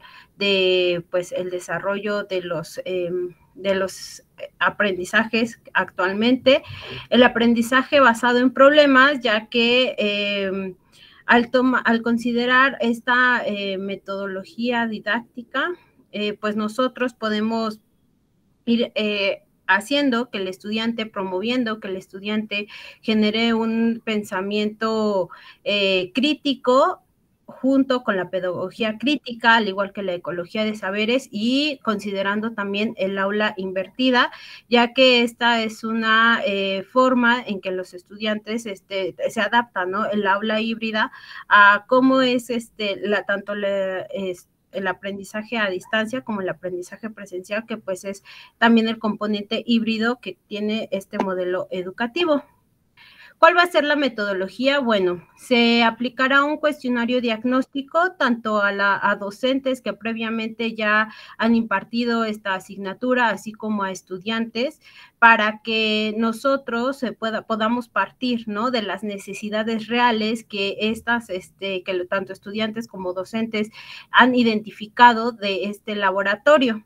de pues el desarrollo de los, eh, de los aprendizajes actualmente. El aprendizaje basado en problemas, ya que eh, Al, toma, al considerar esta eh, metodología didáctica, eh, pues nosotros podemos ir eh, haciendo que el estudiante, promoviendo que el estudiante genere un pensamiento eh, crítico junto con la pedagogía crítica, al igual que la ecología de saberes, y considerando también el aula invertida, ya que esta es una eh, forma en que los estudiantes este, se adaptan, ¿no? El aula híbrida a cómo es este, la, tanto la, es, el aprendizaje a distancia como el aprendizaje presencial, que pues es también el componente híbrido que tiene este modelo educativo. ¿Cuál va a ser la metodología? Bueno, se aplicará un cuestionario diagnóstico tanto a, la, a docentes que previamente ya han impartido esta asignatura, así como a estudiantes, para que nosotros eh, pueda, podamos partir, ¿no? De las necesidades reales que estas, este, que tanto estudiantes como docentes han identificado de este laboratorio.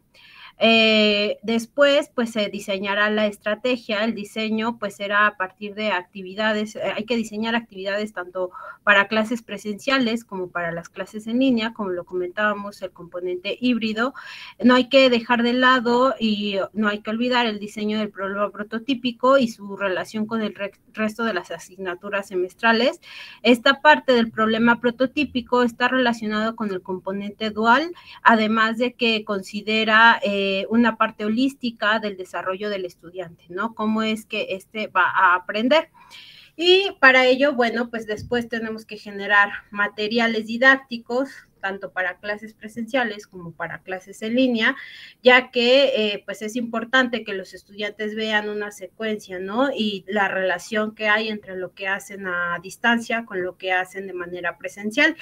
Eh, después, pues se diseñará la estrategia. El diseño, pues será a partir de actividades. Eh, hay que diseñar actividades tanto para clases presenciales como para las clases en línea, como lo comentábamos, el componente híbrido. No hay que dejar de lado y no hay que olvidar el diseño del problema prototípico y su relación con el re resto de las asignaturas semestrales. Esta parte del problema prototípico está relacionado con el componente dual, además de que considera eh, una parte holística del desarrollo del estudiante, ¿no? Cómo es que este va a aprender. Y para ello, bueno, pues después tenemos que generar materiales didácticos, tanto para clases presenciales como para clases en línea, ya que eh, pues es importante que los estudiantes vean una secuencia, ¿no? Y la relación que hay entre lo que hacen a distancia con lo que hacen de manera presencial.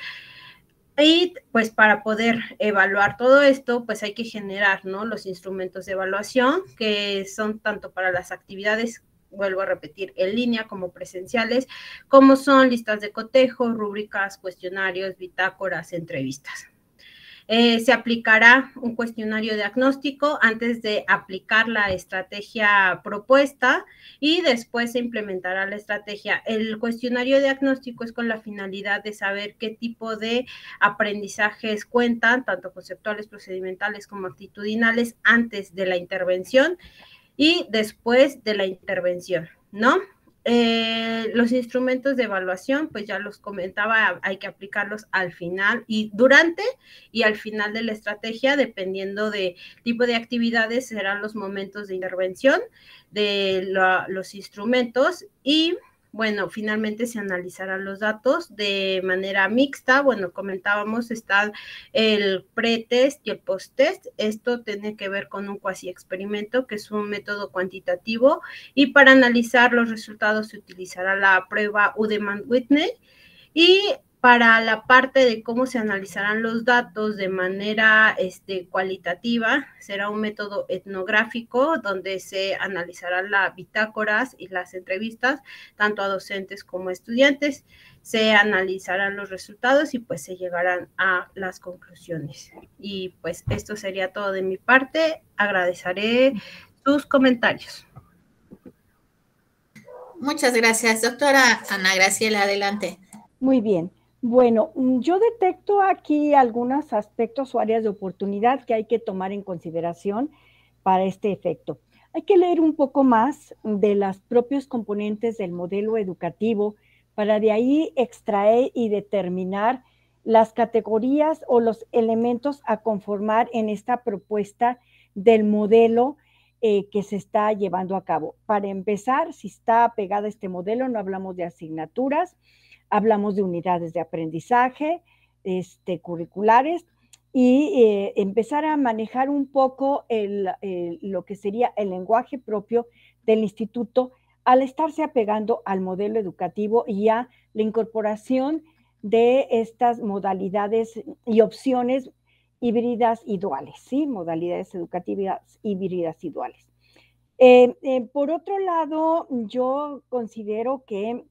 Y pues para poder evaluar todo esto, pues hay que generar, ¿no? Los instrumentos de evaluación, que son tanto para las actividades, vuelvo a repetir, en línea como presenciales, como son listas de cotejo, rúbricas, cuestionarios, bitácoras, entrevistas. Eh, se aplicará un cuestionario diagnóstico antes de aplicar la estrategia propuesta y después se implementará la estrategia. El cuestionario diagnóstico es con la finalidad de saber qué tipo de aprendizajes cuentan, tanto conceptuales, procedimentales como actitudinales, antes de la intervención y después de la intervención, ¿no? Eh, los instrumentos de evaluación, pues ya los comentaba, hay que aplicarlos al final y durante y al final de la estrategia, dependiendo de tipo de actividades, serán los momentos de intervención de la, los instrumentos y bueno, finalmente se analizarán los datos de manera mixta. Bueno, comentábamos, está el pretest y el posttest. Esto tiene que ver con un cuasi experimento, que es un método cuantitativo, y para analizar los resultados se utilizará la prueba Udemann-Whitney. Y para la parte de cómo se analizarán los datos de manera este, cualitativa, será un método etnográfico donde se analizarán las bitácoras y las entrevistas, tanto a docentes como a estudiantes. Se analizarán los resultados y pues se llegarán a las conclusiones. Y pues esto sería todo de mi parte. Agradeceré sus comentarios. Muchas gracias, doctora Ana Graciela, adelante. Muy bien. Bueno, yo detecto aquí algunos aspectos o áreas de oportunidad que hay que tomar en consideración para este efecto. Hay que leer un poco más de los propios componentes del modelo educativo para de ahí extraer y determinar las categorías o los elementos a conformar en esta propuesta del modelo eh, que se está llevando a cabo. Para empezar, si está pegado a este modelo, no hablamos de asignaturas, hablamos de unidades de aprendizaje este, curriculares y eh, empezar a manejar un poco el, el, lo que sería el lenguaje propio del instituto al estarse apegando al modelo educativo y a la incorporación de estas modalidades y opciones híbridas y duales, ¿sí? Modalidades educativas híbridas y duales. Eh, eh, por otro lado, yo considero que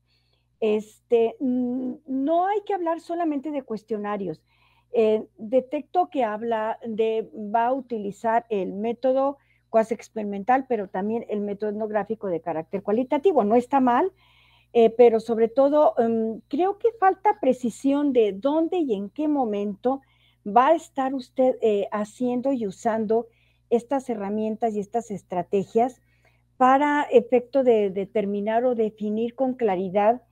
Este, no hay que hablar solamente de cuestionarios. Eh, detecto que habla de, va a utilizar el método cuasi experimental, pero también el método etnográfico de carácter cualitativo. No está mal, eh, pero sobre todo um, creo que falta precisión de dónde y en qué momento va a estar usted eh, haciendo y usando estas herramientas y estas estrategias para efecto de determinar o definir con claridad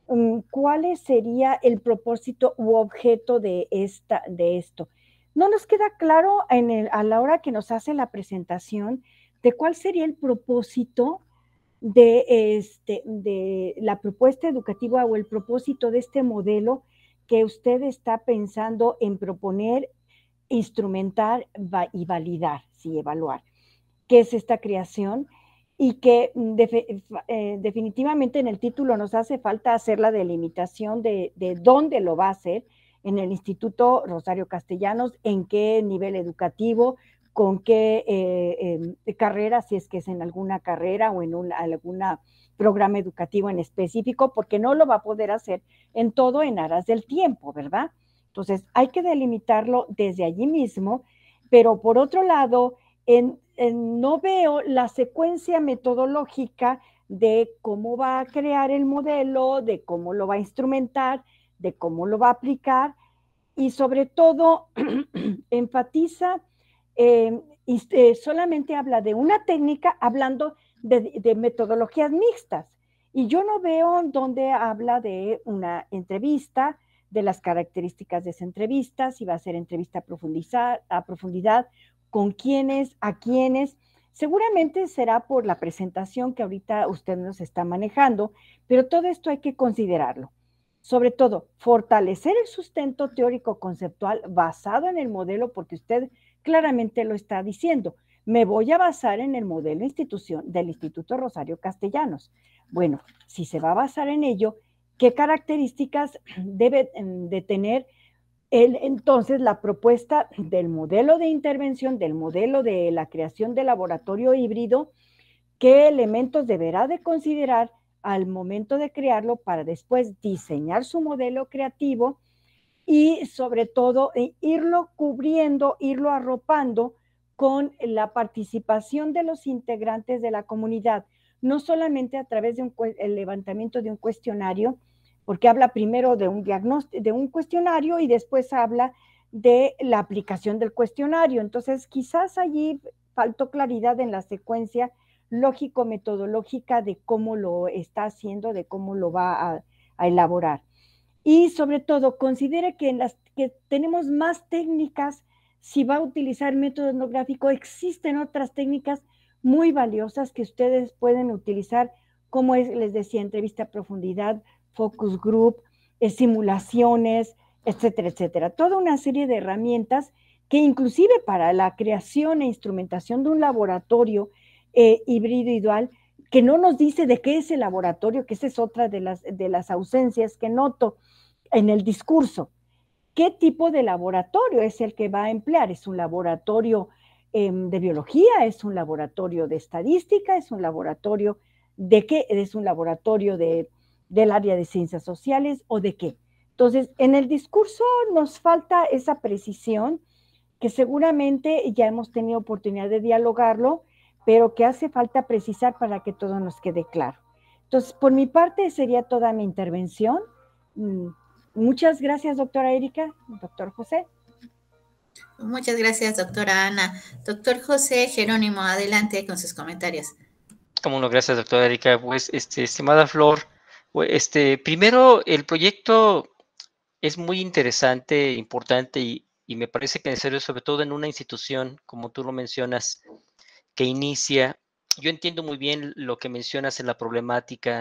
¿cuál sería el propósito u objeto de, esta, de esto? No nos queda claro en el, a la hora que nos hace la presentación de cuál sería el propósito de, este, de la propuesta educativa o el propósito de este modelo que usted está pensando en proponer, instrumentar y validar, sí, evaluar. ¿Qué es esta creación? Y que de, eh, definitivamente en el título nos hace falta hacer la delimitación de, de dónde lo va a hacer, en el Instituto Rosario Castellanos, en qué nivel educativo, con qué eh, eh, carrera, si es que es en alguna carrera o en un alguna programa educativo en específico, porque no lo va a poder hacer en todo en aras del tiempo, ¿verdad? Entonces hay que delimitarlo desde allí mismo, pero por otro lado, en no veo la secuencia metodológica de cómo va a crear el modelo, de cómo lo va a instrumentar, de cómo lo va a aplicar y sobre todo enfatiza, eh, y, eh, solamente habla de una técnica hablando de, de metodologías mixtas y yo no veo donde habla de una entrevista, de las características de esa entrevista, si va a ser entrevista a profundizar, a profundidad, con quiénes, a quiénes, seguramente será por la presentación que ahorita usted nos está manejando, pero todo esto hay que considerarlo. Sobre todo, fortalecer el sustento teórico conceptual basado en el modelo, porque usted claramente lo está diciendo. Me voy a basar en el modelo institución del Instituto Rosario Castellanos. Bueno, si se va a basar en ello, ¿qué características debe de tener El, entonces, la propuesta del modelo de intervención, del modelo de la creación de laboratorio híbrido, qué elementos deberá de considerar al momento de crearlo para después diseñar su modelo creativo y sobre todo irlo cubriendo, irlo arropando con la participación de los integrantes de la comunidad, no solamente a través de un, el levantamiento de un cuestionario, porque habla primero de un diagnóstico, de un cuestionario y después habla de la aplicación del cuestionario. Entonces, quizás allí faltó claridad en la secuencia lógico-metodológica de cómo lo está haciendo, de cómo lo va a, a elaborar. Y sobre todo, considere que, en las, que tenemos más técnicas, si va a utilizar método etnográfico, existen otras técnicas muy valiosas que ustedes pueden utilizar como es, les decía, entrevista a profundidad, focus group, eh, simulaciones, etcétera, etcétera. Toda una serie de herramientas que inclusive para la creación e instrumentación de un laboratorio eh, híbrido y dual, que no nos dice de qué es el laboratorio, que esa es otra de las, de las ausencias que noto en el discurso. ¿Qué tipo de laboratorio es el que va a emplear? ¿Es un laboratorio eh, de biología? ¿Es un laboratorio de estadística? ¿Es un laboratorio de qué? ¿Es un laboratorio de, del área de ciencias sociales o de qué? Entonces, en el discurso nos falta esa precisión que seguramente ya hemos tenido oportunidad de dialogarlo, pero que hace falta precisar para que todo nos quede claro. Entonces, por mi parte, sería toda mi intervención. Muchas gracias, doctora Erika, doctor José. Muchas gracias, doctora Ana. Doctor José Jerónimo, adelante con sus comentarios. Como no, gracias, doctora Erika. Pues, este, estimada Flor, pues, este, primero, el proyecto es muy interesante, importante y, y me parece que necesario, sobre todo en una institución, como tú lo mencionas, que inicia. Yo entiendo muy bien lo que mencionas en la problemática.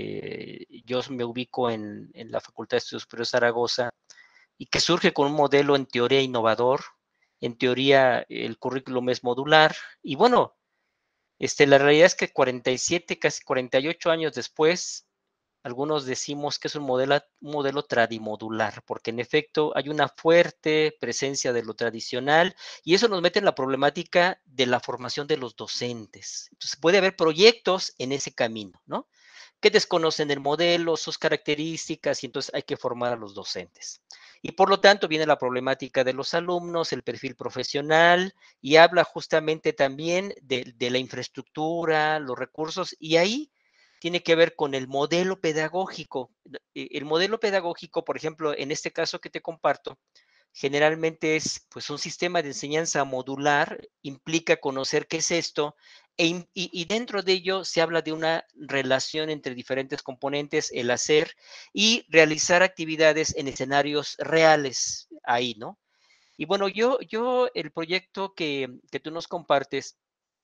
Eh, yo me ubico en, en la Facultad de Estudios Superiores Zaragoza y que surge con un modelo en teoría innovador. En teoría, el currículum es modular y bueno, este, la realidad es que cuarenta y siete, casi cuarenta y ocho años después, algunos decimos que es un modelo, un modelo tradimodular, porque en efecto hay una fuerte presencia de lo tradicional y eso nos mete en la problemática de la formación de los docentes. Entonces puede haber proyectos en ese camino, ¿no? Que desconocen el modelo, sus características y entonces hay que formar a los docentes. Y por lo tanto viene la problemática de los alumnos, el perfil profesional y habla justamente también de, de la infraestructura, los recursos y ahí tiene que ver con el modelo pedagógico. El modelo pedagógico, por ejemplo, en este caso que te comparto, generalmente es pues un sistema de enseñanza modular, implica conocer qué es esto, e, y, y dentro de ello se habla de una relación entre diferentes componentes, el hacer y realizar actividades en escenarios reales ahí, ¿no? Y bueno, yo, yo el proyecto que, que tú nos compartes,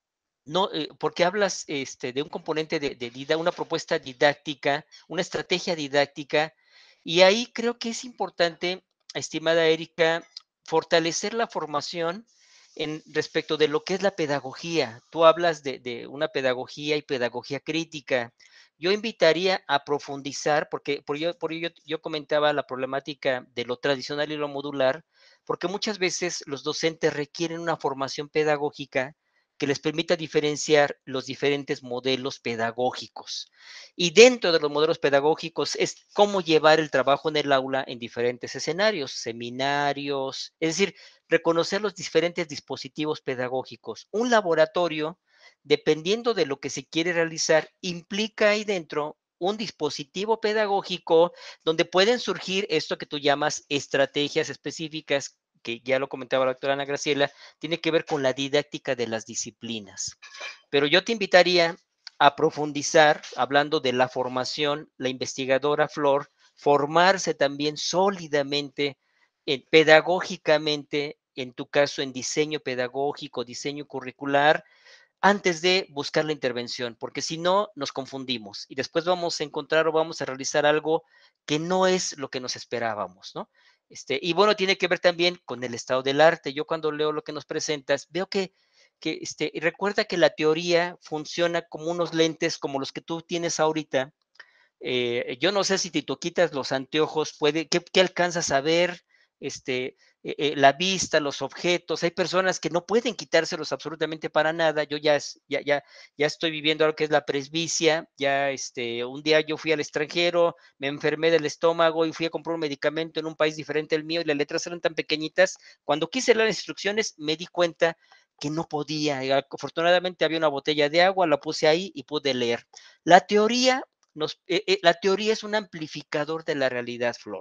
no, eh, porque hablas este, de un componente de, de, de una propuesta didáctica, una estrategia didáctica, y ahí creo que es importante, estimada Erika, fortalecer la formación en respecto de lo que es la pedagogía. Tú hablas de, de una pedagogía y pedagogía crítica. Yo invitaría a profundizar, porque por ello, por ello yo comentaba la problemática de lo tradicional y lo modular, porque muchas veces los docentes requieren una formación pedagógica que les permita diferenciar los diferentes modelos pedagógicos. Y dentro de los modelos pedagógicos es cómo llevar el trabajo en el aula en diferentes escenarios, seminarios, es decir, reconocer los diferentes dispositivos pedagógicos. Un laboratorio, dependiendo de lo que se quiere realizar, implica ahí dentro un dispositivo pedagógico donde pueden surgir esto que tú llamas estrategias específicas, que ya lo comentaba la doctora Ana Graciela, tiene que ver con la didáctica de las disciplinas. Pero yo te invitaría a profundizar, hablando de la formación, la investigadora Flor, formarse también sólidamente, eh, pedagógicamente, en tu caso en diseño pedagógico, diseño curricular, antes de buscar la intervención, porque si no, nos confundimos y después vamos a encontrar o vamos a realizar algo que no es lo que nos esperábamos, ¿no? Este, y bueno, tiene que ver también con el estado del arte. Yo cuando leo lo que nos presentas, veo que, que este, y recuerda que la teoría funciona como unos lentes como los que tú tienes ahorita. Eh, yo no sé si te quitas los anteojos, puede, ¿qué, qué alcanzas a ver? Este, eh, eh, la vista, los objetos, hay personas que no pueden quitárselos absolutamente para nada. Yo ya, ya, ya, ya estoy viviendo algo que es la presbicia, ya este, un día yo fui al extranjero, me enfermé del estómago y fui a comprar un medicamento en un país diferente al mío y las letras eran tan pequeñitas, cuando quise leer las instrucciones me di cuenta que no podía. Afortunadamente había una botella de agua, la puse ahí y pude leer. La teoría, nos, eh, eh, la teoría es un amplificador de la realidad, Flor.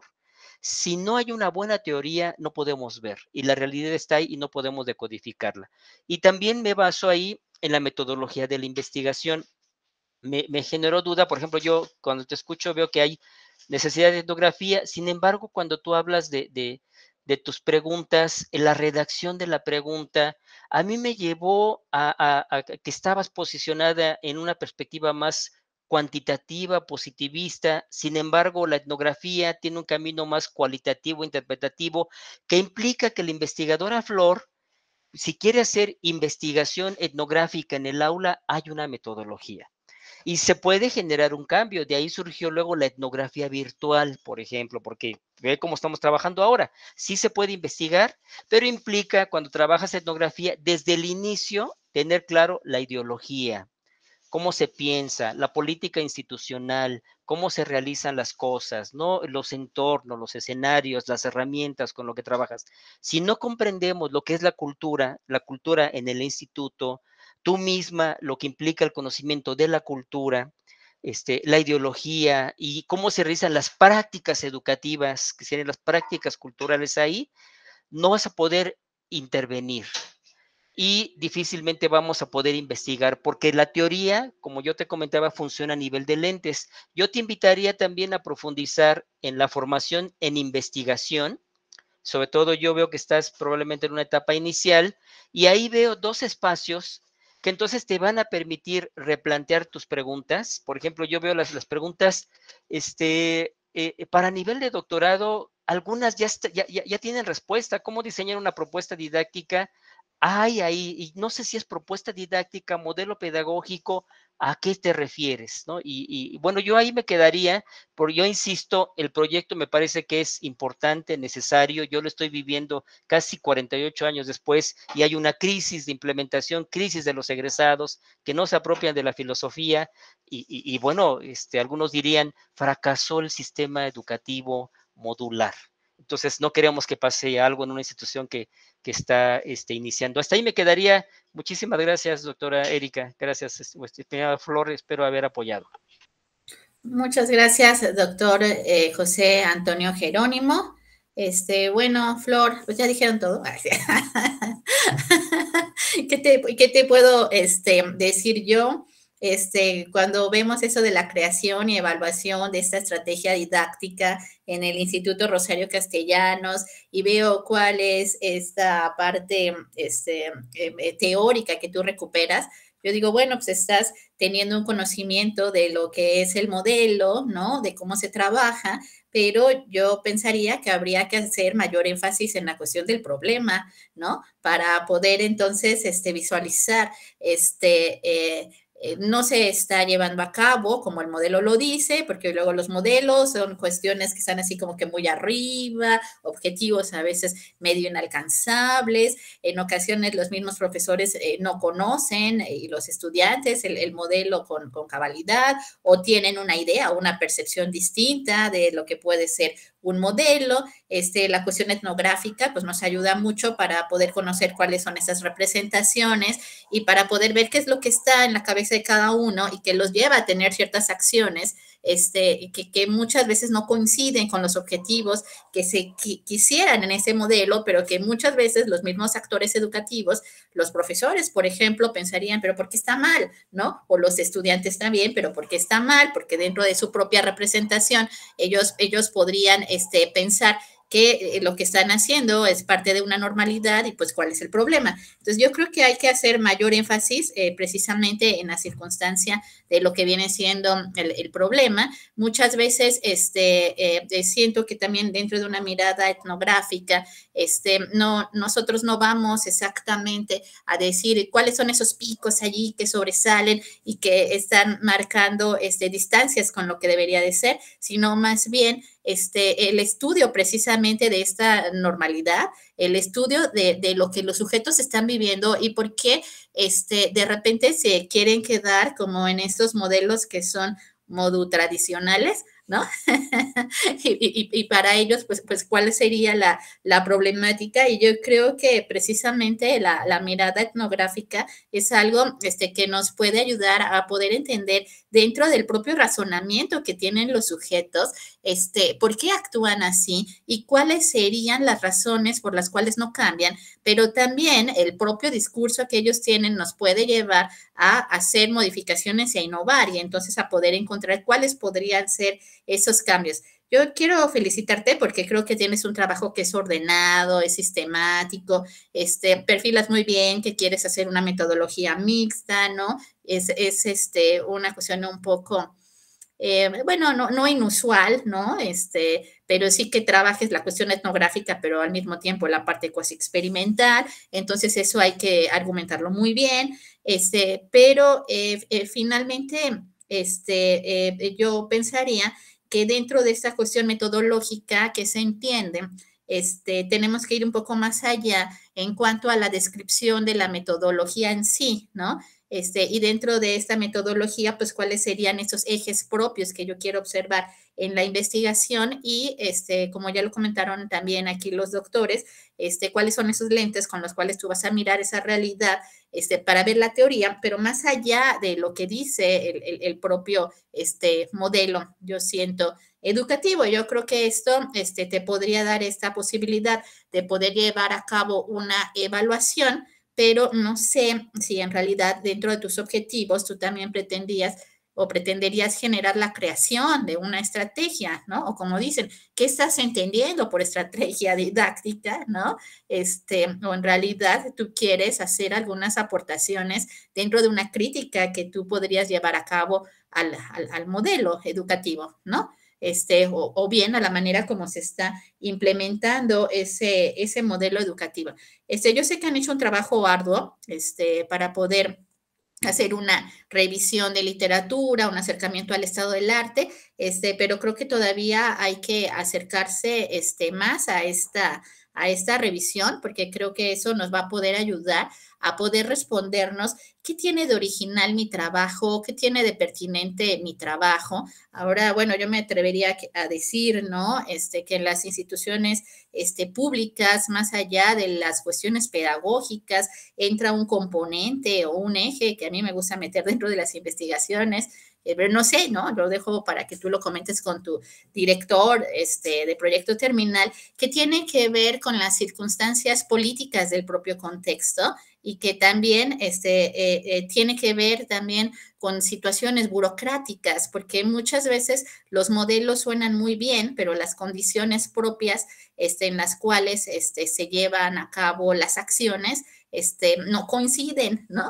Si no hay una buena teoría, no podemos ver, y la realidad está ahí y no podemos decodificarla. Y también me baso ahí en la metodología de la investigación. Me, me generó duda, por ejemplo, yo cuando te escucho veo que hay necesidad de etnografía, sin embargo, cuando tú hablas de, de, de tus preguntas, en la redacción de la pregunta, a mí me llevó a, a, a que estabas posicionada en una perspectiva más cuantitativa, positivista. Sin embargo, la etnografía tiene un camino más cualitativo, interpretativo, que implica que la investigadora Flor, si quiere hacer investigación etnográfica en el aula, hay una metodología. Y se puede generar un cambio. De ahí surgió luego la etnografía virtual, por ejemplo, porque ve cómo estamos trabajando ahora. Sí se puede investigar, pero implica, cuando trabajas etnografía, desde el inicio, tener claro la ideología, cómo se piensa, la política institucional, cómo se realizan las cosas, ¿no? Los entornos, los escenarios, las herramientas con lo que trabajas. Si no comprendemos lo que es la cultura, la cultura en el instituto, tú misma, lo que implica el conocimiento de la cultura, este, la ideología y cómo se realizan las prácticas educativas, que serían las prácticas culturales ahí, no vas a poder intervenir. Y difícilmente vamos a poder investigar, porque la teoría, como yo te comentaba, funciona a nivel de lentes. Yo te invitaría también a profundizar en la formación en investigación. Sobre todo yo veo que estás probablemente en una etapa inicial, y ahí veo dos espacios que entonces te van a permitir replantear tus preguntas. Por ejemplo, yo veo las, las preguntas este, eh, para nivel de doctorado, algunas ya, está, ya, ya, ya tienen respuesta. ¿Cómo diseñar una propuesta didáctica? Hay ahí, y no sé si es propuesta didáctica, modelo pedagógico, ¿a qué te refieres? ¿No? Y, y bueno, yo ahí me quedaría, porque yo insisto, el proyecto me parece que es importante, necesario, yo lo estoy viviendo casi cuarenta y ocho años después, y hay una crisis de implementación, crisis de los egresados, que no se apropian de la filosofía, y, y, y bueno, este, algunos dirían, fracasó el sistema educativo modular. Entonces, no queremos que pase algo en una institución que, que está este, iniciando. Hasta ahí me quedaría. Muchísimas gracias, doctora Erika. Gracias, estimada Flor. Espero haber apoyado. Muchas gracias, doctor eh, José Antonio Jerónimo. Este, bueno, Flor, pues ya dijeron todo. ¿Qué te, qué te puedo este, decir yo? Este, cuando vemos eso de la creación y evaluación de esta estrategia didáctica en el Instituto Rosario Castellanos y veo cuál es esta parte este, eh, teórica que tú recuperas, yo digo, bueno, pues estás teniendo un conocimiento de lo que es el modelo, ¿no? De cómo se trabaja, pero yo pensaría que habría que hacer mayor énfasis en la cuestión del problema, ¿no? Para poder entonces este, visualizar este... Eh, Eh, no se está llevando a cabo como el modelo lo dice, porque luego los modelos son cuestiones que están así como que muy arriba, objetivos a veces medio inalcanzables, en ocasiones los mismos profesores eh, no conocen eh, y los estudiantes el, el modelo con, con cabalidad o tienen una idea o una percepción distinta de lo que puede ser un modelo. Este, la cuestión etnográfica pues nos ayuda mucho para poder conocer cuáles son esas representaciones y para poder ver qué es lo que está en la cabeza de cada uno y que los lleva a tener ciertas acciones este, que, que muchas veces no coinciden con los objetivos que se qui quisieran en ese modelo, pero que muchas veces los mismos actores educativos, los profesores, por ejemplo, pensarían, pero ¿por qué está mal? ¿No? O los estudiantes también, pero ¿por qué está mal? Porque dentro de su propia representación ellos, ellos podrían este, pensar que lo que están haciendo es parte de una normalidad y pues cuál es el problema. Entonces yo creo que hay que hacer mayor énfasis eh, precisamente en la circunstancia de lo que viene siendo el, el problema. Muchas veces este, eh, siento que también dentro de una mirada etnográfica, este, no, nosotros no vamos exactamente a decir cuáles son esos picos allí que sobresalen y que están marcando este, distancias con lo que debería de ser, sino más bien este, el estudio precisamente de esta normalidad, el estudio de, de lo que los sujetos están viviendo y por qué este, de repente se quieren quedar como en estos modelos que son modu tradicionales, ¿no? y, y, y para ellos, pues, pues ¿cuál sería la, la problemática? Y yo creo que precisamente la, la mirada etnográfica es algo este, que nos puede ayudar a poder entender dentro del propio razonamiento que tienen los sujetos, este, por qué actúan así y cuáles serían las razones por las cuales no cambian, pero también el propio discurso que ellos tienen nos puede llevar a hacer modificaciones y a innovar y entonces a poder encontrar cuáles podrían ser esos cambios. yo quiero felicitarte porque creo que tienes un trabajo que es ordenado, es sistemático, este, perfilas muy bien que quieres hacer una metodología mixta, ¿no? Es, es este, una cuestión un poco... Eh, bueno, no, no inusual, ¿no? Este, pero sí que trabajes la cuestión etnográfica, pero al mismo tiempo la parte cuasi experimental, entonces eso hay que argumentarlo muy bien, este, pero eh, eh, finalmente, este, eh, yo pensaría que dentro de esta cuestión metodológica que se entiende, este, tenemos que ir un poco más allá en cuanto a la descripción de la metodología en sí, ¿no? Este, y dentro de esta metodología, pues, ¿cuáles serían esos ejes propios que yo quiero observar en la investigación? Y, este, como ya lo comentaron también aquí los doctores, este, ¿cuáles son esos lentes con los cuales tú vas a mirar esa realidad, este, para ver la teoría? Pero más allá de lo que dice el, el, el propio, este, modelo, yo siento, educativo. Yo creo que esto, este, te podría dar esta posibilidad de poder llevar a cabo una evaluación, pero no sé si en realidad dentro de tus objetivos tú también pretendías o pretenderías generar la creación de una estrategia, ¿no? O como dicen, ¿qué estás entendiendo por estrategia didáctica, ¿no? Este, o en realidad tú quieres hacer algunas aportaciones dentro de una crítica que tú podrías llevar a cabo al, al, al modelo educativo, ¿no? Este, o, o bien a la manera como se está implementando ese, ese modelo educativo. Este, yo sé que han hecho un trabajo arduo, este, para poder hacer una revisión de literatura, un acercamiento al estado del arte, este, pero creo que todavía hay que acercarse, este, más a esta, a esta revisión, porque creo que eso nos va a poder ayudar a poder respondernos qué tiene de original mi trabajo, qué tiene de pertinente mi trabajo. Ahora, bueno, yo me atrevería a decir, ¿no? Este, que en las instituciones este, públicas, más allá de las cuestiones pedagógicas, entra un componente o un eje que a mí me gusta meter dentro de las investigaciones, pero no sé, ¿no? Lo dejo para que tú lo comentes con tu director este, de proyecto terminal, que tiene que ver con las circunstancias políticas del propio contexto y que también este, eh, eh, tiene que ver también con situaciones burocráticas, porque muchas veces los modelos suenan muy bien, pero las condiciones propias este, en las cuales este, se llevan a cabo las acciones este, no coinciden, ¿no?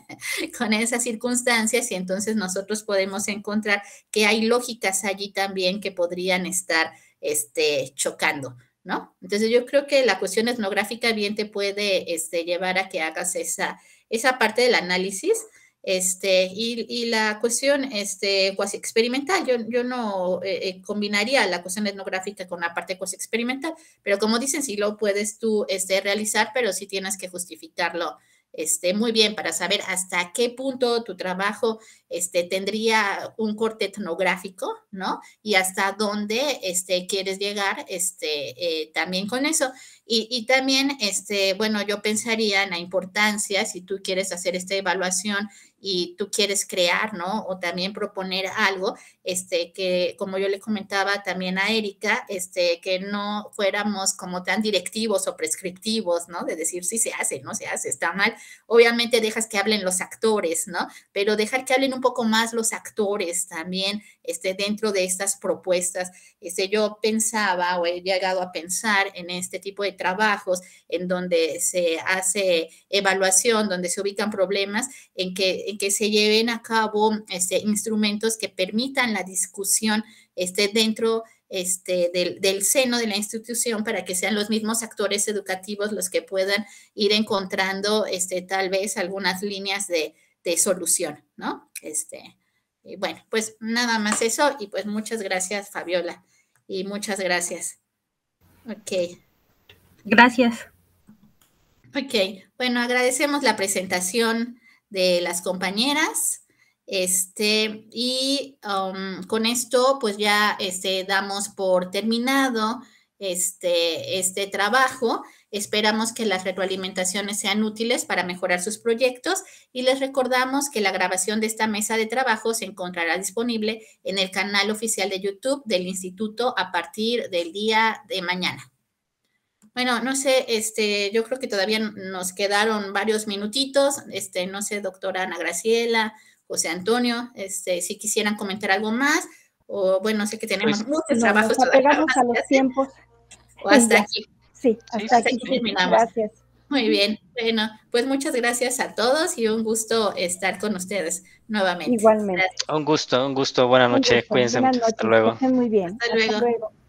con esas circunstancias y entonces nosotros podemos encontrar que hay lógicas allí también que podrían estar este, chocando, ¿no? Entonces yo creo que la cuestión etnográfica bien te puede este, llevar a que hagas esa, esa parte del análisis. Este, y, y la cuestión este, cuasi experimental, yo, yo no eh, combinaría la cuestión etnográfica con la parte cuasi experimental, pero como dicen, sí lo puedes tú este, realizar, pero sí tienes que justificarlo este, muy bien para saber hasta qué punto tu trabajo este, tendría un corte etnográfico, ¿no? Y hasta dónde este, quieres llegar este, eh, también con eso. Y, y también, este, bueno, yo pensaría en la importancia, si tú quieres hacer esta evaluación y tú quieres crear, ¿no? O también proponer algo, este, que como yo le comentaba también a Erika, este, que no fuéramos como tan directivos o prescriptivos, ¿no? De decir si se hace, no se hace, está mal. Obviamente dejas que hablen los actores, ¿no? Pero dejar que hablen un poco más los actores también, este, dentro de estas propuestas. Este, yo pensaba o he llegado a pensar en este tipo de trabajos en donde se hace evaluación, donde se ubican problemas, en que, en que se lleven a cabo este, instrumentos que permitan la discusión este, dentro este, del, del seno de la institución para que sean los mismos actores educativos los que puedan ir encontrando este, tal vez algunas líneas de, de solución, ¿no? Este, y bueno, pues nada más eso y pues muchas gracias, Fabiola, y muchas gracias. Ok. Gracias. Ok, bueno, agradecemos la presentación de las compañeras. Este, y um, con esto, pues ya este, damos por terminado este, este trabajo. Esperamos que las retroalimentaciones sean útiles para mejorar sus proyectos y les recordamos que la grabación de esta mesa de trabajo se encontrará disponible en el canal oficial de YouTube del Instituto a partir del día de mañana. Bueno, no sé, este, yo creo que todavía nos quedaron varios minutitos. Este, no sé, doctora Ana Graciela, José Antonio, este, si quisieran comentar algo más O bueno, sé que tenemos Pues, muchos no, trabajos nos apegamos a los tiempos. O hasta Ya. aquí. Sí, hasta hasta aquí. aquí terminamos. Gracias. Muy bien. Bueno, pues muchas gracias a todos y un gusto estar con ustedes nuevamente. Igualmente. Gracias. Un gusto, un gusto. Buenas noches. Cuídense Buenas mucho. Hasta noches. luego. Que estén muy bien. Hasta luego. Hasta luego.